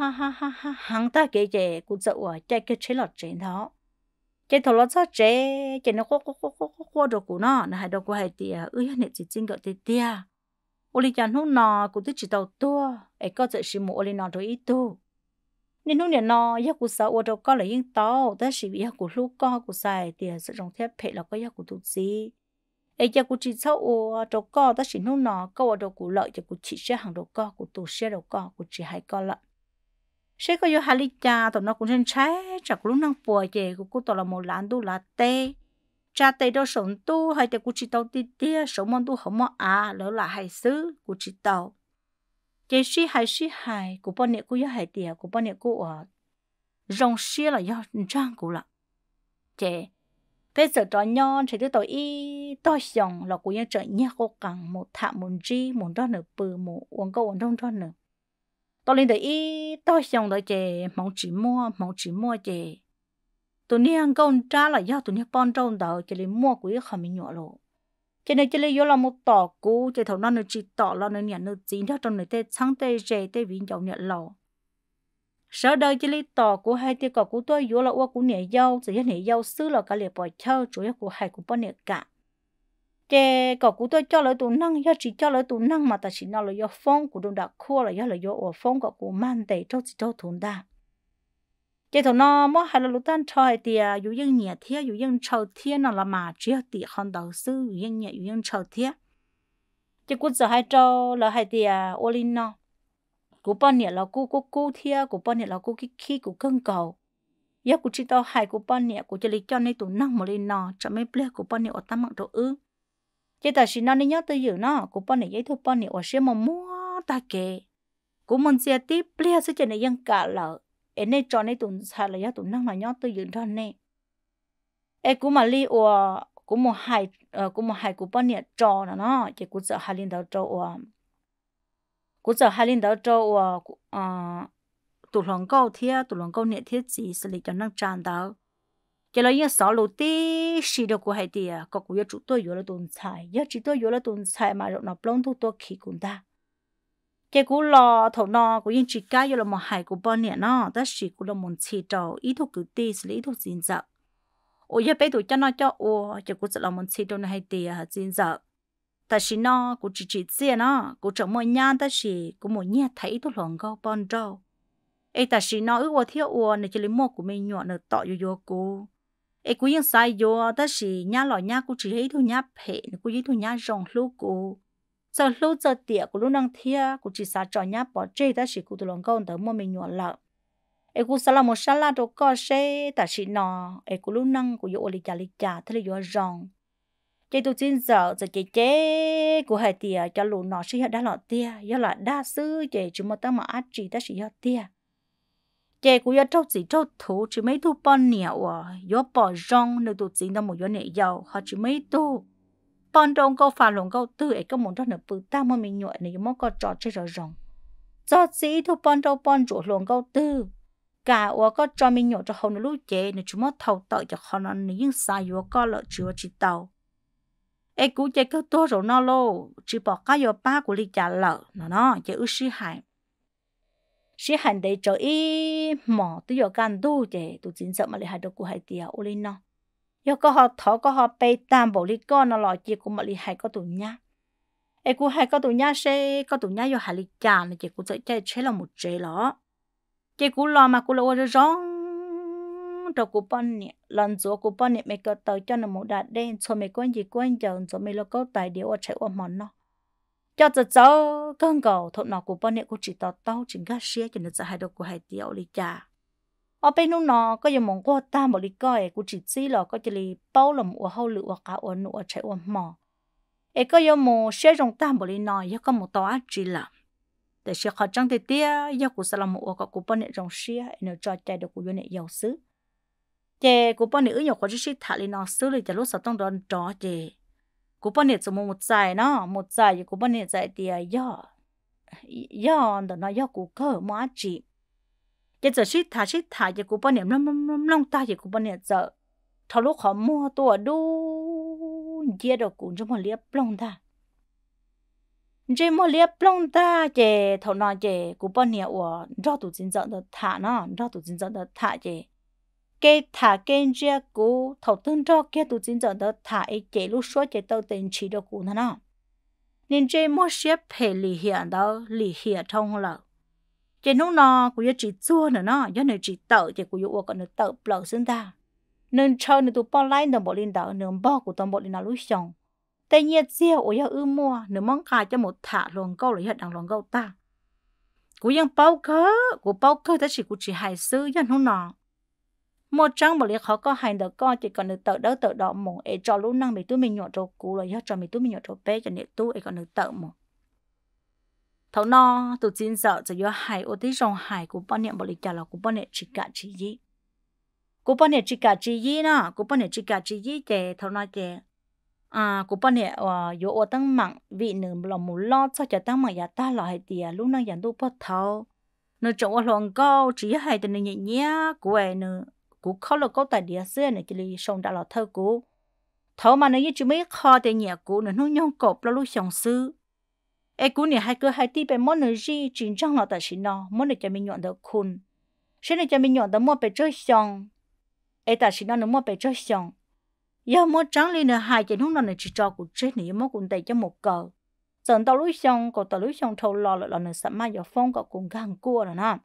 ha hắn ta kể chế cũng chỗ chạy cái chế lọt chế đó chế thầu lọt sao chế nó khó đồ của nó hai đồ của hai tia này chỉ chính gọi tia oli chăn nung nọ cũng chỉ tàu tua ấy có thể chỉ mua oli nọ rồi ít tu nên nung này nọ giờ cũng sao đồ có là những tàu但是giờ cũng lúc có cũng sai tia sử dụng thép phê là có giờ cũng tu gì ấy giờ cũng chỉ sau đồ có但是nung nọ có đồ cũng lợi giờ cũng chỉ sẽ hàng đồ có cũng tu sẽ đồ có cũng chỉ hai có lợi sẽ có giờ hai lít trà tụi nó cũng nên trái chắc lúc năng bùa về cũng tụi là một lán đu là tê trà tê đâu sống tu hay thì cũng chỉ tàu tê tê sống món tu không món lỡ là hai xứ cũng chỉ tàu chế sĩ hai cũng bao nhiêu cũng giờ hai tiền cũng bao nhiêu cũng rong xia là do trang cũng là chế bây giờ trò nhon thì đứa tàu y to xong là cũng như trở nhẹ cố gắng một thạm một chi một đó nửa bự một uống câu uống trong đó nửa tao lên tới y to xong rồi chế mong chỉ mua chế tụi ni ăn con trả là do tụi ni bon trong đầu chế lấy mua của không mình nhọ lộ chế này chế lấy vô là một tỏ cũ chế thầu nó nó chỉ tỏ là nó nhận nó chín theo trong này tê sáng tê rề tê vĩnh dầu nhận lò sợ đời chế lấy tỏ của hai tê cỏ của tôi vô là uo của nhẹ dâu rồi nhẹ dâu xứ là cả liệt bò chơi chủ yếu của hai của bọn nhẹ cả chế cỏ của tôi cho lấy tụ năng do chỉ cho lấy tụ năng mà ta chỉ nói là do phong của đông đặc khô là do là do ở phong của man tê trong chỉ trong thôn đa chế thầu nó mỗi hai là lúc tan chơi thì dù dân nhẹ thiệt dù dân trâu thiệt nó là mà chỉ tiệt không đầu sư dù dân nhẹ dù dân trâu thiệt chế cũng giờ hai trâu là hai thì olin nó của bọn nhẹ là cô thiệt của bọn nhẹ là cô khi của cơn cầu giờ của chị tao hai của bọn nhẹ của chị lấy cho nên tụi năng mà lên nó cho mấy ple của bọn nhẹ ở tam mạng đồ chế ta chỉ nó nên nhớ tới giờ nó của bọn nhẹ giấy thôi bọn nhẹ ở xe mà mua ta kể của mình sẽ tiếp ple sẽ cho nên dân cả lợ em này cho nên tụi sai là do tụi năng là nhớ tôi dựng ra nè em cũng mà li cũng một hai cũng bao nhiêu trò nó chỉ cũng sợ hai linh đầu trò cũng sợ hai linh đầu trò tụi lòng câu nhẹ thiết gì xử lý cho năng tràn đó chỉ là những sáu lô tí xí được của hai tia có cũng chủ tôi vô là tụi sai giờ chỉ tôi vô là tụi sai mà nó plong thu tôi khí cũng ta cái cú lò thầu nọ của những chị cá vô là một hải của bọn nè nó tất sĩ cũng là một chỉ trâu ý thuộc cử ti xử lý ý thuộc xin dợ ôi giờ bây tụi cho nó cho chỉ cũng là một chỉ trâu này hay tiề xin dợ tất sĩ nó cũng chỉ xe nó cũng chẳng mua nhan tất sĩ cũng một nhẹ thấy thuộc lòng câu bọn trâu ấy tất sĩ nó ước thiếu này chỉ lấy mua của mình nhọn được tọ vô cô ấy cũng những sai vô tất sĩ nhá lò nhá cũng chỉ thấy thôi nhá phê cũng chỉ thôi nhá rong lúc cô giờ lúc giờ tiệc của lúc năng thia của chỉ sa trò nhá bỏ chơi ta chỉ của tụi lòng con tới mua mình nhọn lợ ấy của sa là một sa la đồ co xe ta chỉ nọ ấy của lúc năng của yo li cha thế là yo rong chơi tụi chín giờ chơi của hai tiệc cho lũ nọ sẽ đã lọ tia do là đa sư chơi chúng ta mà át chỉ ta chỉ yo tia chơi của yo trâu chỉ trâu thú chỉ mấy thu bon nhẹo yo bỏ rong nơi tụi chín ta một yo nhẹ giàu họ chỉ mấy thu bọn đông câu phản lồng câu tư ấy có muốn đó là bự ta mà mình nhội này mà có trò chơi rồi rong do gì thu bọn đâu bọn chủ lồng câu tư cả ở có cho mình nhội cho họ nó lú chế này chúng nó thầu tội cho họ nó những sai vô có lợi chữa chỉ tàu ấy cú chơi câu to rồi nó lô chỉ bỏ cái vô ba của lý trả lợ nó chơi ư sĩ hành để cho ý mỏ tôi vô can tu chơi tôi chính sợ mà lại hai đứa của hai tia ô lên nó giờ có họ thọ có họ bay tam bộ lý con nó lòi chỉ cũng mà lý hai có tụi nhá ai cũng hai có tụi nhá sẽ có tụi nhá giờ hai lý chả này chỉ cũng chạy chế là một chế đó chỉ cũng lo mà cũng lo rồi rong đầu cũng bận nè lần rồi cũng bận nè mấy cái tàu cho nó một đạt đen cho mấy con gì quan trọng cho mấy lo có tài điều ở chạy qua món nó cho cháu con cầu thọ nó cũng bận nè cũng chỉ tàu chỉ gác xe cho nó sẽ hai đầu của hai tiểu lý chả ở bên nó có những món quà ta một lý coi cũng chỉ là có chỉ là bao làm ở hậu lửa cả ở nụ chạy ở mỏ ấy có những món xe rong ta một lý nói có một tàu chỉ là để xe khó trăng thì tia giờ cũng sẽ làm một cái cũng bên này rong xe nó cho chạy được cũng bên này giàu xứ chè cũng bên này ở nhiều khó chỉ thả lên nó xứ thì lúc sau trong đó trò chè cú bao nhiêu một giải nó một giải thì cú bao nhiêu giải thì do đó nó do cú cơ mua chỉ cái giờ shít thả thì cú bao nhiêu năm ta thì cú bao nhiêu giờ thằng lúc họ mua tua đu chia được cú cho một liếp lông ta chỉ một liếp lông ta thì thằng nó thì cú bao nhiêu do tụi chính giờ được thả nó do tụi chính giờ được thả thì cái thả cái chia cú thầu tương cho cái tụi chính giờ đó thả ấy cái lúc số cái tàu tiền chỉ được cú nó nên chơi mua xếp phải lì hiện đó lì hiện thông là cái lúc nào cũng chỉ chua nữa nó cho nên chỉ tàu thì cũng yêu còn được tàu bờ sinh ta nên chơi nên tụi bao lái nên bỏ lên đó nên bao của tụi bỏ lên là lúc xong tay nhiệt ziêu ôi ư mua nên mong khai cho một thả luồng câu là hiện đang luồng câu ta cũngยังbao cơ ta chỉ hại sư cho lúc nào một trang một liệt họ có hành được con chỉ còn được tự đỡ một ấy cho lúc năng bị tụi mình nhọ trâu cũ rồi cho mình tụi mình nhọ trâu bé cho nên tụi ấy còn được tự một thấu no tụi chính sợจะdo hại ở tí trong hại của bọn niệm bảo liệt là của bọn niệm chỉ cả chỉ gì của bọn niệm chỉ cả chỉ gì nó của bọn niệm chỉ cả chỉ gì chè thấu no chè của bọn niệm yo ở tăng mạng vị nữ lòng muốn lo cho cho tăng mạng ya ta là hay tiệt lúc năng dàn tu bắt thấu nữ chỗ ở lòng cao chỉ hay từ nhẹ nhẹ của ấy nữ cú khó là có tài địa xưa này chỉ sống đã là thơ cú thấu mà nó như chỉ mấy kho để nhẹ cú nó nhông cọp là lúc sống sư ai cú này hai cơ hai tí bên món nơi gì chính trang là tại xin nó món này cho mình nhọn được khôn sẽ này cho mình nhọn được mua về chơi xong ai tại xin nó mua về chơi xong giờ mua trắng lên là hai cái lúc nào này chỉ cho cú chết này mua cũng đầy cho một cờ giờ tao lúc xong còn tao lúc xong thâu lo là nó sắm mai giờ phong có cùng gang cua rồi nè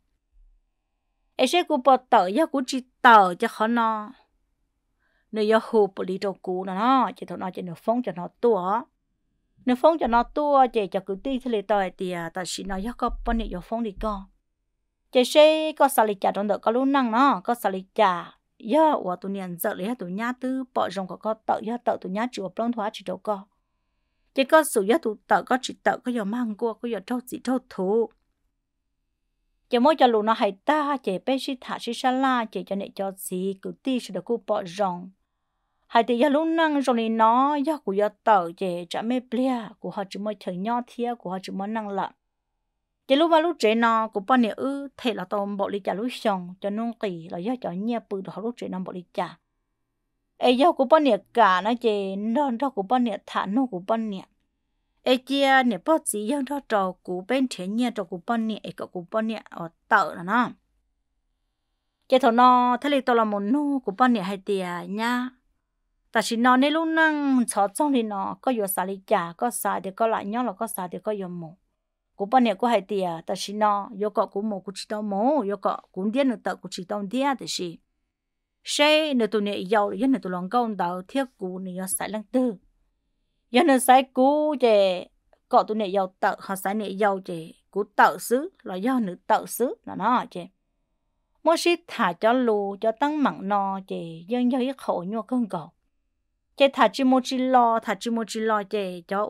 ấy sẽ cú bỏ tờ ya cú chỉ tờ cho khó nó nếu ya hụp đi đâu cú nó chỉ thằng nó chỉ nó phong cho nó tua nếu phong cho nó tua chỉ cho cứ tí thì tờ thì ta chỉ nó ya có bao nhiêu phong đi co chỉ sẽ có xài trả trong đó có lúc năng nó có xài trả ya và tụi nhân giờ lấy tụi nhá tư bỏ rong có tờ ya tờ tụi nhá chịu plong thoa chỉ đâu co chỉ có sự ya tụi tờ có chỉ tờ có giờ mang qua có giờ trâu chỉ trâu thú chỉ mỗi cho lũ nó hay ta chỉ bé xí thả xí sa la chỉ cho nên cho gì cứ ti sẽ được cô bỏ rong hay thì giờ lũ năng rồi này nó giờ của giờ tờ chỉ chả mấy bia của họ chỉ mới thời nhỏ thia của họ chỉ mới năng lận chỉ lúc vào lúc trẻ nó của bọn này thế là tao bỏ đi trả lúc xong cho nông kỳ là giờ cho nhẹ bự đó lúc trẻ nó bỏ đi trả ấy giờ của bọn này cả nó chỉ non đó của bọn này thả nó của bọn này ấy chia nè bớt gì dân đó trò cú bên thiên nhiên trò cú bọn nè cái cú bọn nè ở tợ là nó cái thằng nó thế là tao là một nô cú bọn nè hay tiề nha ta chỉ nói nên lúc năng chó trong thì nó có nhiều xả lý trả có xả thì có lại nhau là có xả thì có nhiều mồ cú bọn nè có hay tiề ta chỉ nói yêu có cú mồ cú chỉ tao mồ yêu có cú điên nữa tao cú chỉ tao điên thì gì say nữa tụi nè giàu là dân nữa tụi lòng công tao thiết cú nè xả lăng tư giờ nó sai cú chè cọ tụi này giàu tự họ sai này giàu chè cú tự xứ là do nữ tự xứ là nó chè mỗi shit thả cho lù cho tăng mặn no chè dân ít khổ nhua cơn cầu chè thả chỉ một chi lo chè cho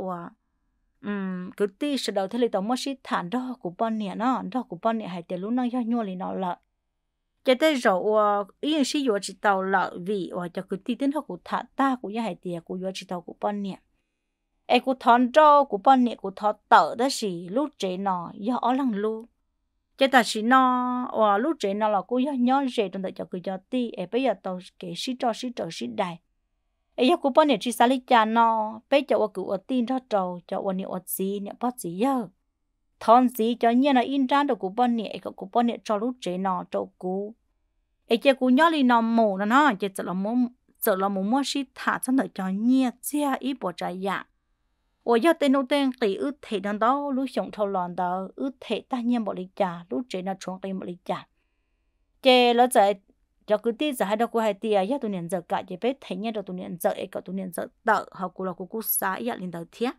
cứ ti sẽ đầu thế là tao mỗi shit thả đó của bọn nè nó đó của bọn nè hay tiền lúc nó do nhua thì nó lợ chè tới rồi ý sĩ vừa chỉ tàu lợ vì cho cứ ti đến họ của thả ta của nhà hay tiền của vừa chỉ tàu của bọn nè ai cũng thon trâu của bọn nè cũng thọ tở đó xí lúc trẻ nó do ở lăng lu cái ta xí nó lúc trẻ nó là cũng do nhon trẻ trong đời cho cứ cho ti ai bây giờ tao cái xí trâu xí đại ai giờ của bọn nè chỉ xả lý cha nó bây giờ cứ ở tin cho trâu cho ở nè ở gì nè bắt gì giờ thon gì cho nhiên là in ra được của bọn nè của bọn nè cho lúc trẻ nó trâu cú ai giờ cũng nhon li nó mù nó chỉ sợ là muốn mua xí thả cho đời cho nhiên chia ít bỏ trái dạng ủa giờ tên nô tên kỳ thể đàn đó lúc sống thâu lòn đó thể ta nhiên bỏ đi trả lúc trẻ nó trốn cây bỏ đi trả chè nó dạy cho cứ tí giờ hai đứa cô hai tia giờ tụi niệm giờ cả chỉ biết thấy nhiên rồi tụi niệm giờ ấy cả tụi niệm giờ đỡ họ cũng là cô xã giờ lên đầu thiết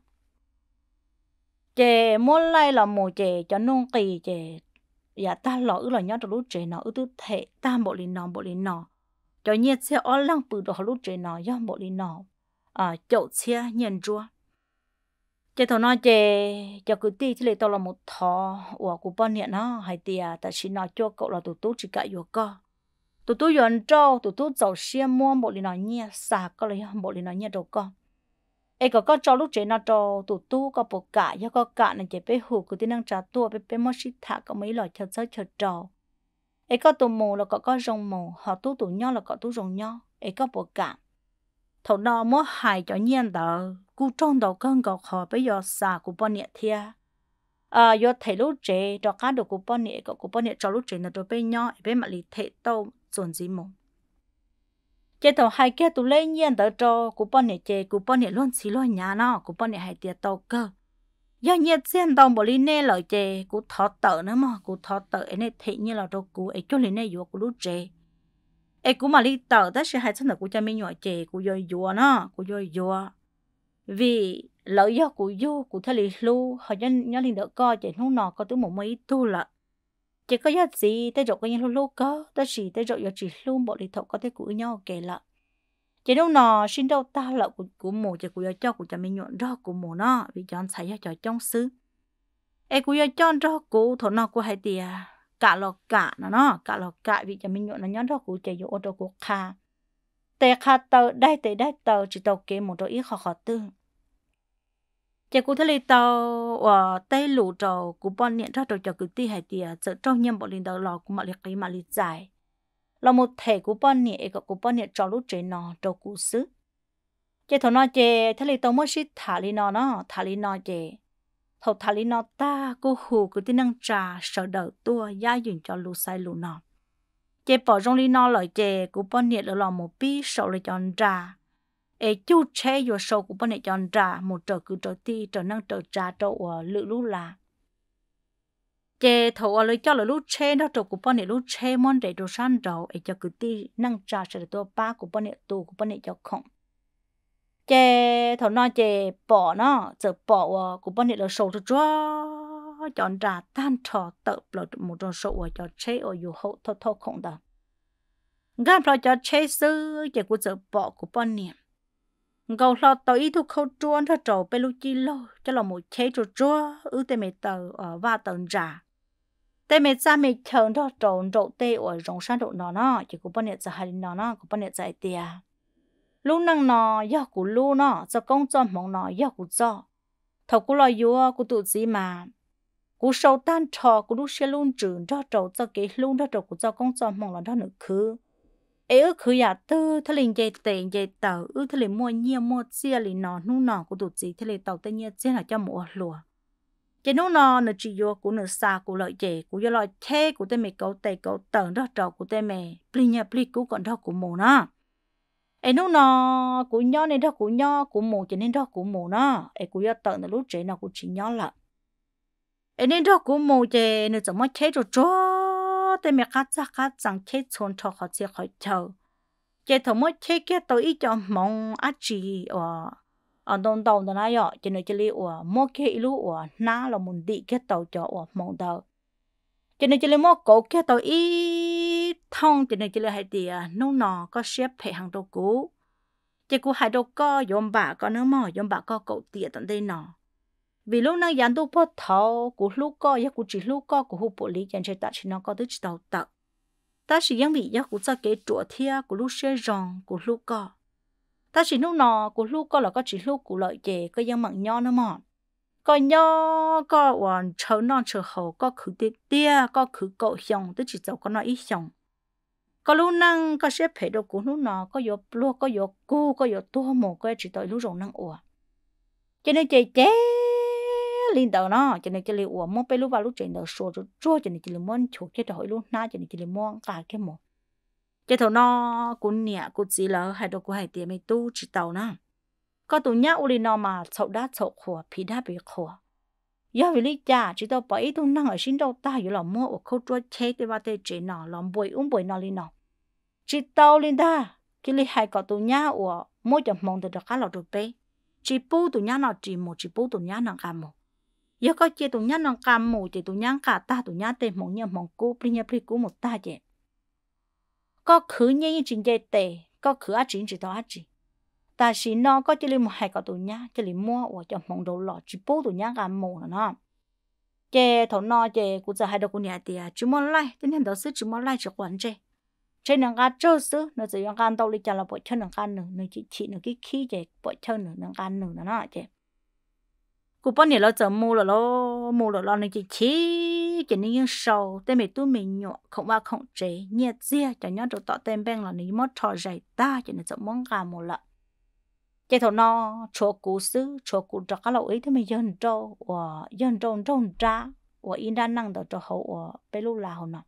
chè muốn lại là một chè cho nông kỳ chè giờ ta lỡ là nhớ từ lúc trẻ nó thể ta bỏ đi nọ cho nhiên xe ở lăng bự đồ lúc trẻ nó giờ bỏ đi nọ chậu xe nhân chua chị thằng nói chị cho cứ ti thì lấy tao là một thọ của bọn nhện nó hay tiệt tại chỉ nói cho cậu là tụi tôi chỉ cả vô co tụi tôi dọn trâu tụi tôi giàu xe mua bộ đi nói nhẹ xả có lấy bộ đi nói nhẹ đâu con ấy có cho lúc chế nó cho tụ tu có bộ cả do có cả này chế bé hủ của tin năng trả tua bé mất xịt thả có mấy loại chờ chơi chờ trò ấy có tụ mù là có rồng mù họ tụ nho là có tụ rồng nho ấy có bộ cả thầu nó mua hại cho nhiên đó cú trong đầu cơn gọt họ bây giờ xả của bọn nhẹ thia do thấy lúc chế cho cá được của bọn nhẹ cho lúc chế nó cho bé nho bé mà lì thể tàu dồn gì mù chế thầu hai kia tụ lên nhiên đó cho của bọn nhẹ chế của bọn nhẹ luôn xí luôn nhà nó của bọn nhẹ hai tiệt tàu cơ do nhiệt sen tàu bỏ đi nè lợi chế của thọ tợ nữa mà của thọ tợ ấy này thị như là đồ của ấy cho lên này vô của lúc chế ấy cũng mà đi tàu đó sẽ hai chân là của cha mình nhỏ chế của vô nó của vô vì lợi do của vô của thế lì lu họ nhớ liền đỡ co chế lúc nọ có tới một mấy tu là chỉ có giá gì tới rồi có những lu có tới gì tới rồi giờ chỉ luôn bỏ đi thọ có tới của nhau kể là chỉ lúc nọ xin đâu ta là của mù chỉ của cho của cha mình nhọn đó của mù nó vì chọn xài cho trong xứ ấy của chọn đó của thọ nọ của hai tia cả lọ cả nó cả lọ cả vì cha mình nhọn nó nhón đó của chạy vô ô tô của kha tệ kha tờ đây chỉ tàu kế một đôi ít khó tư chỉ của thế tàu tây lũ trâu của bọn niệm ra trâu cho cứ ti hai tia sợ trong nhâm bọn linh tàu lò của mà liệt cái mà liệt dài là một thể của bọn niệm của bọn niệm cho lúc trên nó trâu cũ xứ chỉ thằng nó chỉ thế tàu mới xịt thả li nó thả li nó chỉ thầu thả li nó ta cô hù cứ tin năng trà sợ đầu tua gia dùng cho lũ sai lũ nó chỉ bỏ trong li nó lại chỉ của bọn niệm là một bí sợ lại chọn trà ấy chú chế vô sâu của bọn này chọn trà một trò cứ trò ti trò năng trò trà trò lự lú là chế thầu lấy cho là lú chế đó trò của bọn này lú chế món để đồ san trò ấy cho cứ ti năng trà sẽ là ba của bọn này tu của bọn này cho không chế thầu nó chế bỏ nó giờ bỏ của bọn này là sâu cho chọn trà tan trò tự là một trò sâu cho chế ở dù hậu thâu không đó gam lo cho chế sư chế của giờ bỏ của bọn này gầu lo tới thu khâu chuôn cho trâu bê lu chi lô cho là một chế cho chúa tê mẹ tờ ở va tận giả tê mẹ cha mẹ chồng cho trâu tê ở rong san độ nó chỉ có bao nhiêu giờ hay nó có bao nhiêu giờ tia lu năng nó do của lu nó cho công cho mong nó do của cho thầu của lo vua của tụi gì mà của sâu tan trò của lu xe luôn trường cho trâu cho cái luôn cho trâu của cho công cho mong là đó nữa cứ ấy cứ ya tư thế liền dây tiền dây tàu thế liền mua nhiều mua chia liền nọ nu nọ của tụt gì thế liền tàu tên nhiều chia là cho mua lúa cái nu nọ nó chỉ vô của nó xa của lợi dây của do lợi thế của tên mày cậu tây cậu tần đó trâu của tên mày pli nhà pli của còn đó của mù nó ấy nu nọ của nhỏ này đó của mù cho nên đó của mù nó ấy của do tần là lúc trẻ nào của chỉ nhỏ là ấy nên đó của mù chơi nó怎么切着做แต่แม่ข้าจังเทชนทอเขาเสียเขาเจอเจ้าทั้งหมดเทแก่ตัวอีจอมมองอาจีตรงตัวนั้นอ่ะจะนึกจะเรียกมอแค่รู้น้าเรามุนดีแค่ตัวจอมองตัวจะนึกจะเรียกมอโกแค่ตัวอีท่องจะนึกจะเรียกให้เดียนู่นนอก็เสียเพหังตัวกูเจ้ากูหายตัวก็ยอมบ่าก็เนื้อหม้อยอมบ่าก็เกาเตี๋ยตันได้หนอvì lúc này dàn tu bớt thầu của lúc co ya của chỉ lúc co của hộp lý dàn chơi ta chỉ nó có tới chỉ đầu tật ta chỉ yang bị ya của ta cái chuột thia của lúc xe rong của lúc co ta chỉ lúc nọ của lúc co là có chỉ lúc của lợi chè có yang mặn nho nữa mà có nho có hoàn chớ non chớ hậu có khử tia có khử cậu xong tới chỉ giàu có nói ít xong có lúc năng có xếp phải đồ của lúc nọ có vô lúa có vô cu có vô tua mồ có chỉ tội lúc rồng năng ủa cho nên chế linh đầu nó cho nên chỉ là mua bé lúc vào lúc chuyện đầu số rồi cho nên chỉ là mua chuột cái đổi luôn na cho nên chỉ là mua cả cái một cái thằng nó cũng nhẹ cũng chỉ là hai đứa cũng hai tiền mấy tu chỉ tàu na có tụi nhá uli nó mà chậu đá chậu khỏa phi đá bị khỏa do vì lý cha chỉ tao bỏ ít tu năng ở xin đâu taอยู่là mua ở khâu chua chế để vào để chế nó làm bồi nó lên nó chỉ tao lên ta cái lý hai có tụi nhá ở mua chậm mong từ đó khá là được bé chỉ bu tụi nhá nó chỉ bu tụi nhá nó cam một giờ có chia tụi nhá nó cam một thì tụi nhá cả ta tụi nhá tên mong nhá mong cú pli cú một ta vậy có khứ như chuyện dây tệ có khứ á chuyện chỉ tao á chỉ ta chỉ nó có chỉ một hai cái tụi nhá chỉ lấy mua ở trong mong đầu lọ chỉ bu tụi nhá cam một nó chè thằng nó chè cũng giờ hai đứa cũng nhà tiệt chỉ mua lại tên hàng đó xứ chỉ mua lại chỉ quản chè trên nàng cá trâu xứ nó chỉ yang gan tàu đi chả là bộ chân nàng gan nữa nó chỉ nó cái khí vậy bộ chân nữa nàng gan nữa nó vậy cú bao nhiêu là giờ mua là lo nó chỉ nên sầu tên mày tu mình nhọ không ba không chế nhiệt dìa cho nhớ được tọt tên beng là ní mất trò dày ta chỉ nên chọn món gà một lợ cái thằng nó cho cú xứ cho cú trắc cái lẩu ấy thì mình dân trâu ra và in ra năng được cho hậu bé lu lào nè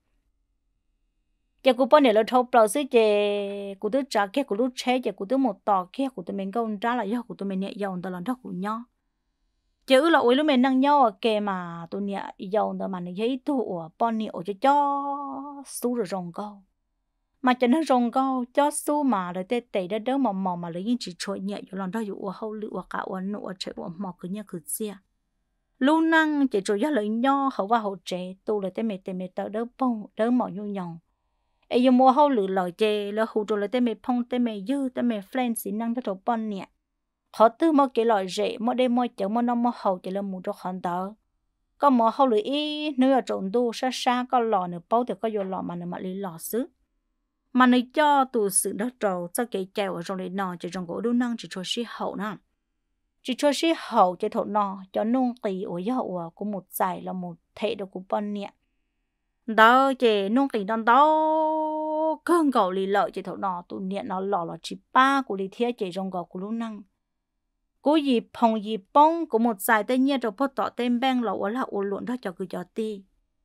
cái cú bao nhiêu là thâu bờ xứ cái cú tứ trả cái cú tứ chế cái cú tứ một tỏ cái cú tứ mình công ra là do cú tứ mình nhẹ dòng đó là đó cú nhau chứ là ôi lúc mình năng nhau kề mà tôi nhẹ dòng đó mà nó thấy tụ bao nhiêu cho su rồi rồng câu mà cho nó rồng câu cho su mà rồi tê tê đó đỡ mà lấy những chỉ trội nhẹ cho lần đó dụ hậu lựu cả uốn nụ chạy uốn mò cứ nhẹ cứ xia lu năng chỉ trội giá lợi nho hậu và hậu trẻ tu là tê mệt tớ đỡ bông đỡ mỏ nhu nhòng ấy giờ mua hậu lựu lời chê là hậu trội là tê mệt phong tê mệt dư tê mệt flen xí năng đó trội bao nhẹ họ tư mua cái loại rẻ mua đây mua chợ mua nó mua hậu chỉ là mua cho khăn tớ có mua hậu lựu ý nếu ở trộn đu xa có lò nữa bao thì có vô lò mà nữa mà lấy lò xứ mà nơi cho tụ sự đó trâu cho cái chèo ở trong đấy nọ chỉ trong gỗ đu năng chỉ cho xí hậu nè chỉ cho xí hậu chỉ thổ nọ cho nung tì ở hậu của một giải là một thể được của bọn nhẹ đó chỉ nung tì đón đó cơn gạo lì lợi chỉ thổ nọ tụ nhẹ nó lò là chỉ ba của lì thiết chỉ trong gạo của đu năng cố gì phong gì bông của một giải tên nhiên rồi bắt tỏ tên beng là ở luận đó cho cứ cho ti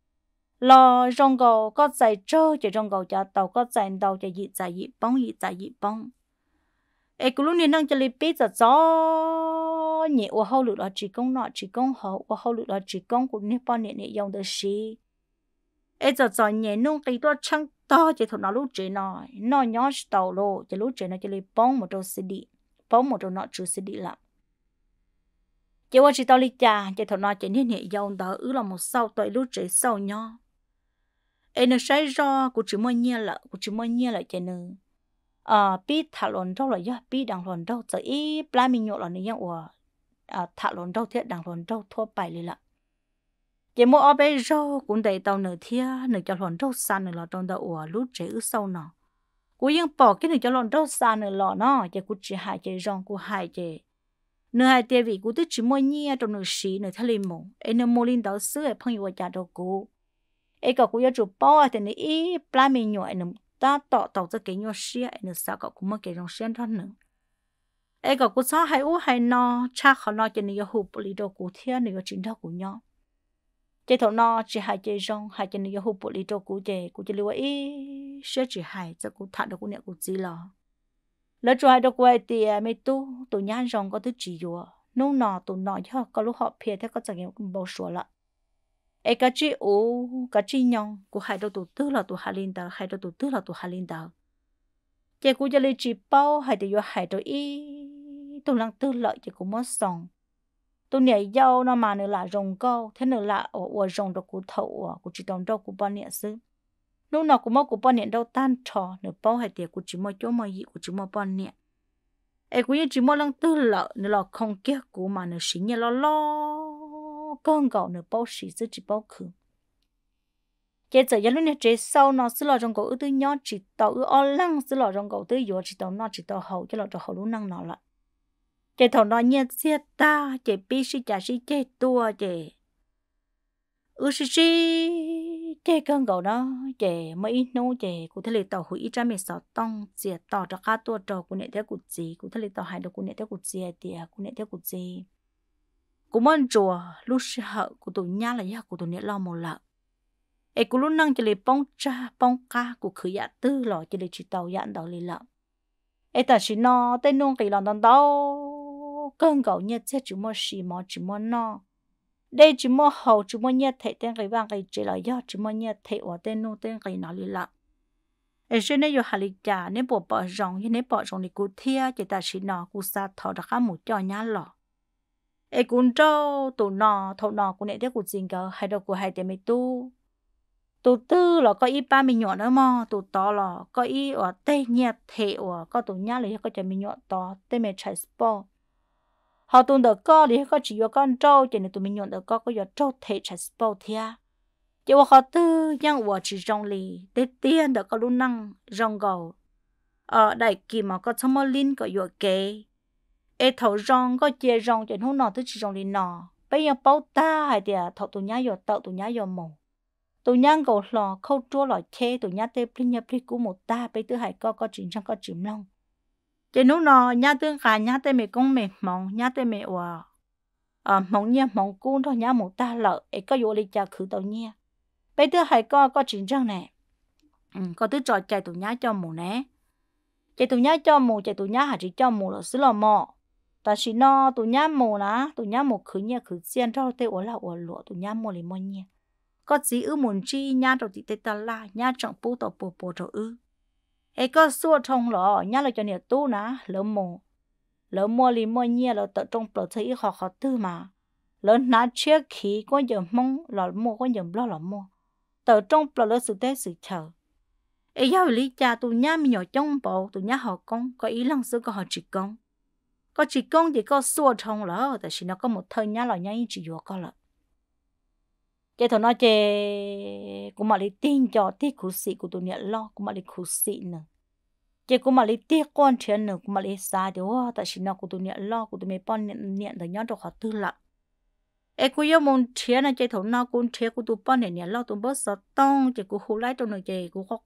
lò trong gầu có giải trâu chỉ trong gầu cho tàu có giải đầu cho dị giải bông ấy cứ lúc này năng cho li biết giờ gió nhẹ ở hậu lửa chỉ công hậu ở hậu lửa chỉ công của nếp bao nhẹ dùng được gì ấy giờ gió nhẹ nung cái đó chăng to chỉ thằng nó lúc chỉ nó nhỏ tàu lô chỉ lúc chỉ nó chỉ li bông một đôi xì đi bông một đôi nọ chú xì đi lắm chỉ qua chỉ tao li cha chỉ thằng nó chỉ nhẹ dùng đó là một sau tuổi lúc chỉ sau nhỏ ấy nó sai do của chỉ mua nhia lại cho nên biết thả lon đâu là do biết đằng lon đâu giờ ý ba mình nhọ là này thả lon đâu thế đằng lon đâu thua bài liền lạ chỉ mua ở bên rau cũng đầy tàu nửa thia nửa cho lon đâu san nửa lọ trong đầu lúc trẻ ư sâu nọ cũng yên bỏ cái nửa cho lon đâu san nửa lọ nó chỉ cũng chỉ hại chỉ rong cũng hại chỉ nửa hai tiêu vị cũng tức chỉ mua nhia trong nửa xí nửa thà liền mù ấy nửa mua linh đào sữa ấy phong yêu cha đâu cũng ấy cậu cũng yêu chụp bao thì này ý ba mình nhọ nửa ta tỏ cho cái nhọ xía nửa sao cậu cũng mất cái rong xén thôi nữa ấy cậu cũng sao hay hay no cha họ no cho nửa hụp lì đồ cũng thiên nửa chính đâu cũng nhọ chế thầu no chỉ hai chế rong hai cho nửa hụp lì đồ cũng chỉ lưu ý xía chỉ hai cho cũng thà được cũng nè cũng gì lo lỡ cho hai đồ quay thì mấy tu nhang rong có thứ chỉ vô nung nọ tụ nọ cho có lúc họ phê thế có chẳng hiểu cũng bao số lắm ấy cái chị cái chị nhong của hai đứa tụi tư là tụi hai linh đạo hai đứa tụi tư là tụi hai linh đạo chị cũng cho lấy chị bao hai đứa hai đứa ý tụi lăng tư lợi chị cũng mất xong tụi nhảy dâu nó mà nữa là rồng câu thế nữa là ở rồng được của thầu của chị đồng đâu của bao nhiêu xứ lúc nào cũng mất của bao nhiêu đâu tan trò nữa bao hai đứa của chị mua chỗ mua gì của chị mua bao nhiêu ấy cũng như chị mua lăng tư lợi nữa là không kia của mà nữa xí nhà lo con gạo nữa bao xí chứ chỉ bao khử cái giờ giờ lúc này chế sau nó sẽ là trong gạo từ nhỏ chỉ tàu ở lăng sẽ là trong gạo từ nhỏ chỉ tàu nó chỉ tàu hậu cho là tàu hậu lúc năng nó lại cái thằng nó nhét xe ta cái bi xí chả xí cái tua cái xí cái con gạo đó cái mấy nô cái cụ thể là tàu hủy ra mấy sáu tông chỉ tàu cho cá tua trâu cụ này theo cụ gì cụ thể là tàu hai đầu cụ này theo cụ gì thì cụ này theo cụ gì cũng muốn chùa lúc sợ của tụi nhá là do của tụi nhá lo một lợ ấy cũng lúc năng chỉ lấy bông cha bông cá của khử dạ tư lò chỉ lấy chỉ tàu dạ tàu lấy lợ ấy ta chỉ no tên nông kỳ lòn tàu tàu cơn gạo nhét chết chỉ mua xì mò chỉ mua no đây chỉ mua hậu chỉ mua nhét thệ tên cái vàng cái chỉ là do chỉ mua nhét thệ ở tên nông tên cái nào lấy lợ ấy cho nên giờ hà lịch trả nên bỏ rong nên bỏ rong thì cụ thia chỉ ta chỉ no cụ sa thọ đã khá một cho nhá lọ ấy cũng cho tụi nọ thầu nọ của nè thế của chính cơ hai đầu của hai tiền mấy tu tụi tư là có ít ba mình nhỏ nữa mà tụi to là có ít ở tây nhật thể ở có tụi nhá là có cho mình nhỏ to tây mẹ chạy sport họ tụi đó có thì có chỉ có con trâu cho nên tụi mình nhỏ đó có giờ trâu thể chạy sport thia chỉว่าเขาตื้อยังว่าchỉ trong lì để tiền đó có lúc năng trong gầu đại kỳ mà có thâm linh có yếu kế ê thầu rong có chia rong cho nó nọ tới chỉ trong lì nọ bây giờ bao ta hay thì thầu tụi nhá yếu tàu tụi nhá yếu mù tụi nhá gầu lò khâu chua lò chê tụi nhá tê pin nhập pin cú một ta bây tư hay có chuyện trong có chuyện long chỉ nó nọ nhá tương cả nhá tê mẹ công mẹ mong nhá tê mẹ hòa mong nha mong cún thôi nhá một ta lợ ê có yếu lì chả khử tàu nha bây giờ hay có chuyện trong này có thứ trò chạy tụi nhá cho mù nè chạy tụi nhá cho mù chạy tụi nhá hả chỉ cho mù là xứ lò mò ta chỉ no tụi nhá mù ná tụi nhá mù khử xiên cho tê ổ là ổ lụa tụi nhá mù lì mò nhia có gì ư muốn chi nhá rồi thì tê ta la nhá trọng bố tổ bố rồi ư ấy có xua thông lọ nhá là cho nhiều tu ná lỡ mò lì mò nhia là tự trong bờ thấy họ họ tư mà lỡ ná chia khí có giờ mong là mua có giờ lo là mua tự trong bờ lỡ sự tế sự chờ ấy giao lý cha tụi nhá mi nhỏ trong bộ tụi nhá họ công có ý lăng xưa có họ chỉ công thì có xua thông lỡ tại vì nó có một thời nhá là nhá chỉ vừa có lợ cái thằng nó chè cũng mà đi tin cho tí khủ sĩ của tụi nhá lo cũng mà đi khủ sĩ nữa chè cũng mà đi tiếc con chuyện nữa cũng mà đi xa thì tại vì nó của tụi nhá lo của tụi mày bọn nhện thì nhá cho họ tư lợ ấy cũng yêu muốn chuyện này chè thằng nó cũng chuyện của tụi bọn nhện lo tụi bớt sợ tông chè cũng hú lại tụi nó chè cũng khó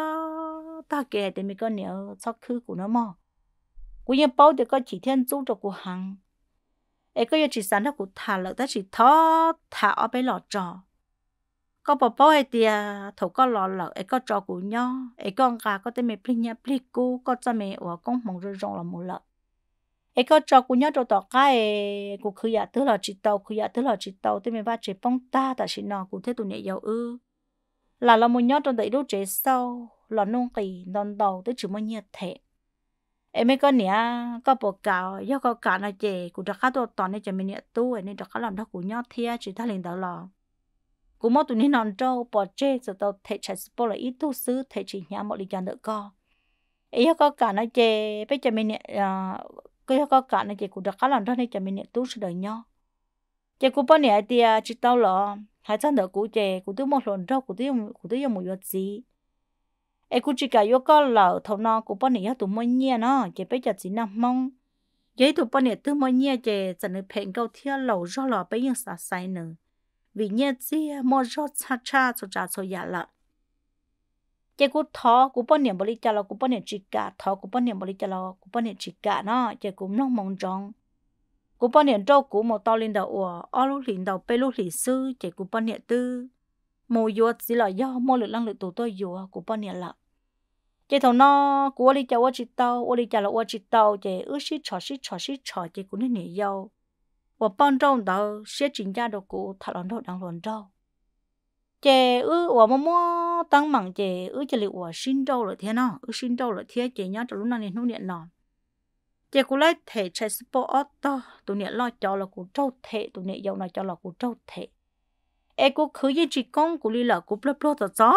quá ta kể thì mình có nhớ sắc khứ của nó mà cũng như bao thì có chỉ thiên chú cho của hàng ấy có chỉ sản nó cũng thả lợn ta chỉ thả ở bên lọ trò có bao hay thì thầu có lọ lợn ấy có trò của nhau ấy con gà có tên mẹ pin pliku có cho mẹ ở con mong rồi rong là một lợn ấy có trò của nhau trò tỏ cái của khử nhà tức là chỉ tàu tên mẹ ba chỉ bông ta ta chỉ nọ cũng thế tụi nhẹ giàu ư là một nhau trong đấy đốt chế sau là nông kỳ đòn đầu tới chỉ một nhiệt thể em mấy con nè có bộ cào do có cả nó chè cũng đã khá tốt toàn nên chè mình nhẹ tu nên đã khá làm đó cũng nhau thia chỉ ta liền đó lò cũng mất tụi ní non trâu bỏ chê rồi tao thể chạy sport là ít tu sứ thể chỉ nhà mọi lý do đỡ co ấy có cả nó chè bây giờ mình nhẹ cái có cả nó chè cũng đã khá làm đó nên chè mình nhẹ tu sự đời nhau chè cũng bao nè thì chỉ tao lò hai chân đỡ cũng chè cũng tôi một lần trâu cũng tôi dùng một vật gì ấy cũng chỉ cả yêu có lỡ thầu nó cũng bao nhiêu tụi mình nhia nó chỉ bây giờ chỉ nằm mong vậy tụi bao nhiêu tụi mình nhia chỉ chỉ nên phèn câu theo lẩu do lò bây giờ xả say nữa vì nhia gì mua rót cha cho trả cho nhà lợ chỉ cũng thọ cũng bao nhiêu bồi cha là cũng bao nhiêu chỉ cả thọ cũng bao nhiêu bồi cha là cũng bao nhiêu chỉ cả nó chỉ cũng nông mong tròn cũng bao nhiêu trâu cũng một tao lên đầu ở lúc lên đầu bây lúc lên sư chỉ cũng bao nhiêu tư mua vô chỉ là do mua lực năng lực tụi tôi vô cũng bao nhiêu lợ chị thằng nó của đi chào chị tao đi chào là chị tao chị ước xí trò chị cũng nên nhảy dâu và ban trong đó sẽ chính ra được của thằng lớn đâu đang lớn đâu chị và mua tăng bằng chị chị liệu và xin đâu rồi thế nào xin đâu rồi thế chị nhớ từ lúc nào nên nó điện nọ chị cũng lấy thể chạy sport auto tụi nhảy lo cho là của trâu thể tụi nhảy dâu này cho là của trâu thể em cũng khứ với chị con của đi là cũng lấp gió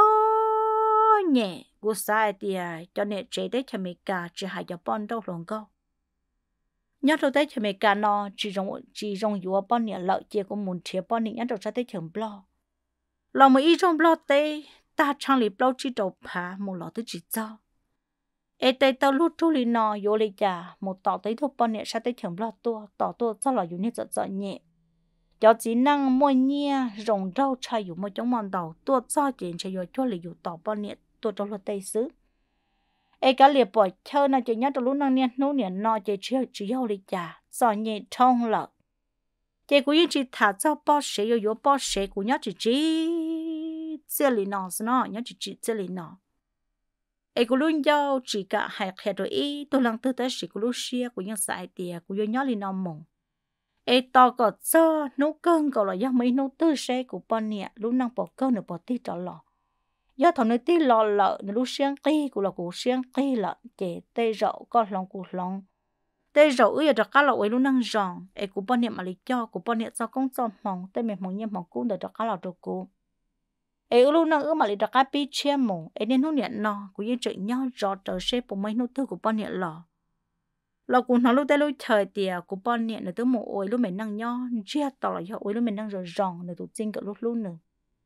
nhẹ của sai thì cho nên chế đấy cho mình cả chỉ hai cho bọn đâu lòng câu nhớ đâu đấy cho mình cả nó chỉ dùng dùa bọn nhẹ lợi chia cũng muốn chia bọn nhẹ đâu ra tới chừng blo lòng mà ý trong blo tê ta trang lý blo chỉ đầu phá một lọ tới chỉ cho ê tê tao lút chú lý nó vô lý chả một tỏ tới thuộc bọn nhẹ ra tới chừng blo tỏ cho là dùng như giật nhẹ cho chỉ năng mua nhẹ rồng rau chai dùng một trong mòn đầu tua cho chuyện sẽ vô cho lý dùng tỏ bọn nhẹ tôi trong luật tây xứ, ấy cả liệp bỏ chơi na chỉ nhớ trong lúc năng niên nấu niên nọ chỉ yêu đi chả, do nhẹ thông lợ, chỉ cũng như chỉ thả cho bao sế yêu bao sế cũng nhớ chỉ chơi lì nọ nhớ chỉ chơi lì nọ, ấy cũng luôn giao chỉ cả hai rồi ý tôi lăng tư tới chỉ cũng lúc xia cũng như sai tiề cũng nhớ lì nọ mỏng, ấy to có cho nấu cơm còn là do mấy nấu tư sế của bọn nè lúc năng bỏ cơm được bỏ tí trở lọ do thằng này tí lò lợ nó lúc sáng kỳ của là của sáng kỳ lợ chế tê rậu con lòng của lòng tê rậu ơi được cá lậu ấy lúc năng giòn ấy của bọn niệm mà lấy cho của bọn niệm cho công cho mỏng tê mềm mỏng nhiễm mỏng cũng được cá lậu được cô ấy lúc năng mà lấy được cá pi chia mỏng ấy nên nó niệm nọ của những chuyện nhau rõ trở xếp của mấy nốt tư của bọn niệm lò của nó lúc tê lúc thời tiề của bọn niệm là từ một ôi lúc mình năng nhau chia tỏ là ôi lúc mình năng rồi giòn để tụt chinh cỡ lúc nữa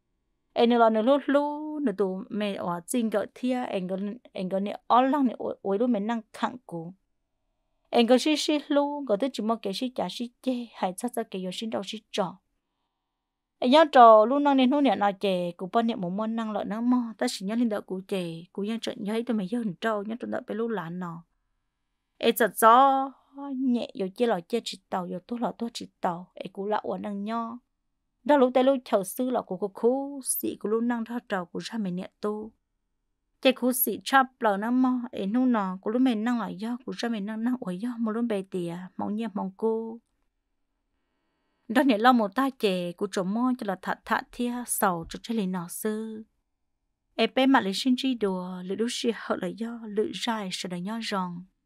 em nó nó lúc nó tụ mẹ ở trên cái thia em cái này ở lăng này ôi lúc mẹ năng khẳng cố em cái xí lu cái thứ chỉ một cái xí chả xí chê hay chắc chắc cái yo xí đầu xí trò em nhớ trò lúc năng nên lúc này nói chè cụ bao niệm một món năng lợi nó mò ta chỉ nhớ lên đợi cụ chè cụ nhớ chuyện nhớ tôi mày nhớ hình trâu nhớ tôi đợiไปlúc lán nọ em chợt gió nhẹ yo chia lò chia chỉ tàu yo tôi chỉ tàu em cụ lão ở năng nho đó lúc tay lúc chờ sư là cụ khu sĩ cụ lúc năng thọ trò cụ ra mày nhẹ tu cái khu sĩ chắp lò nó mò em nu nọ cụ lúc mày năng lại do cụ ra mày năng năng ở do một lúc bề tìa mong nhẹ mong cô đó nhẹ lo một ta chè cụ trộm mò cho là thật thia sầu cho chơi lên nọ sư em bé mặt lấy sinh chi đùa lưỡi đôi xì hở lại do lưỡi dài sợ đời nho ròng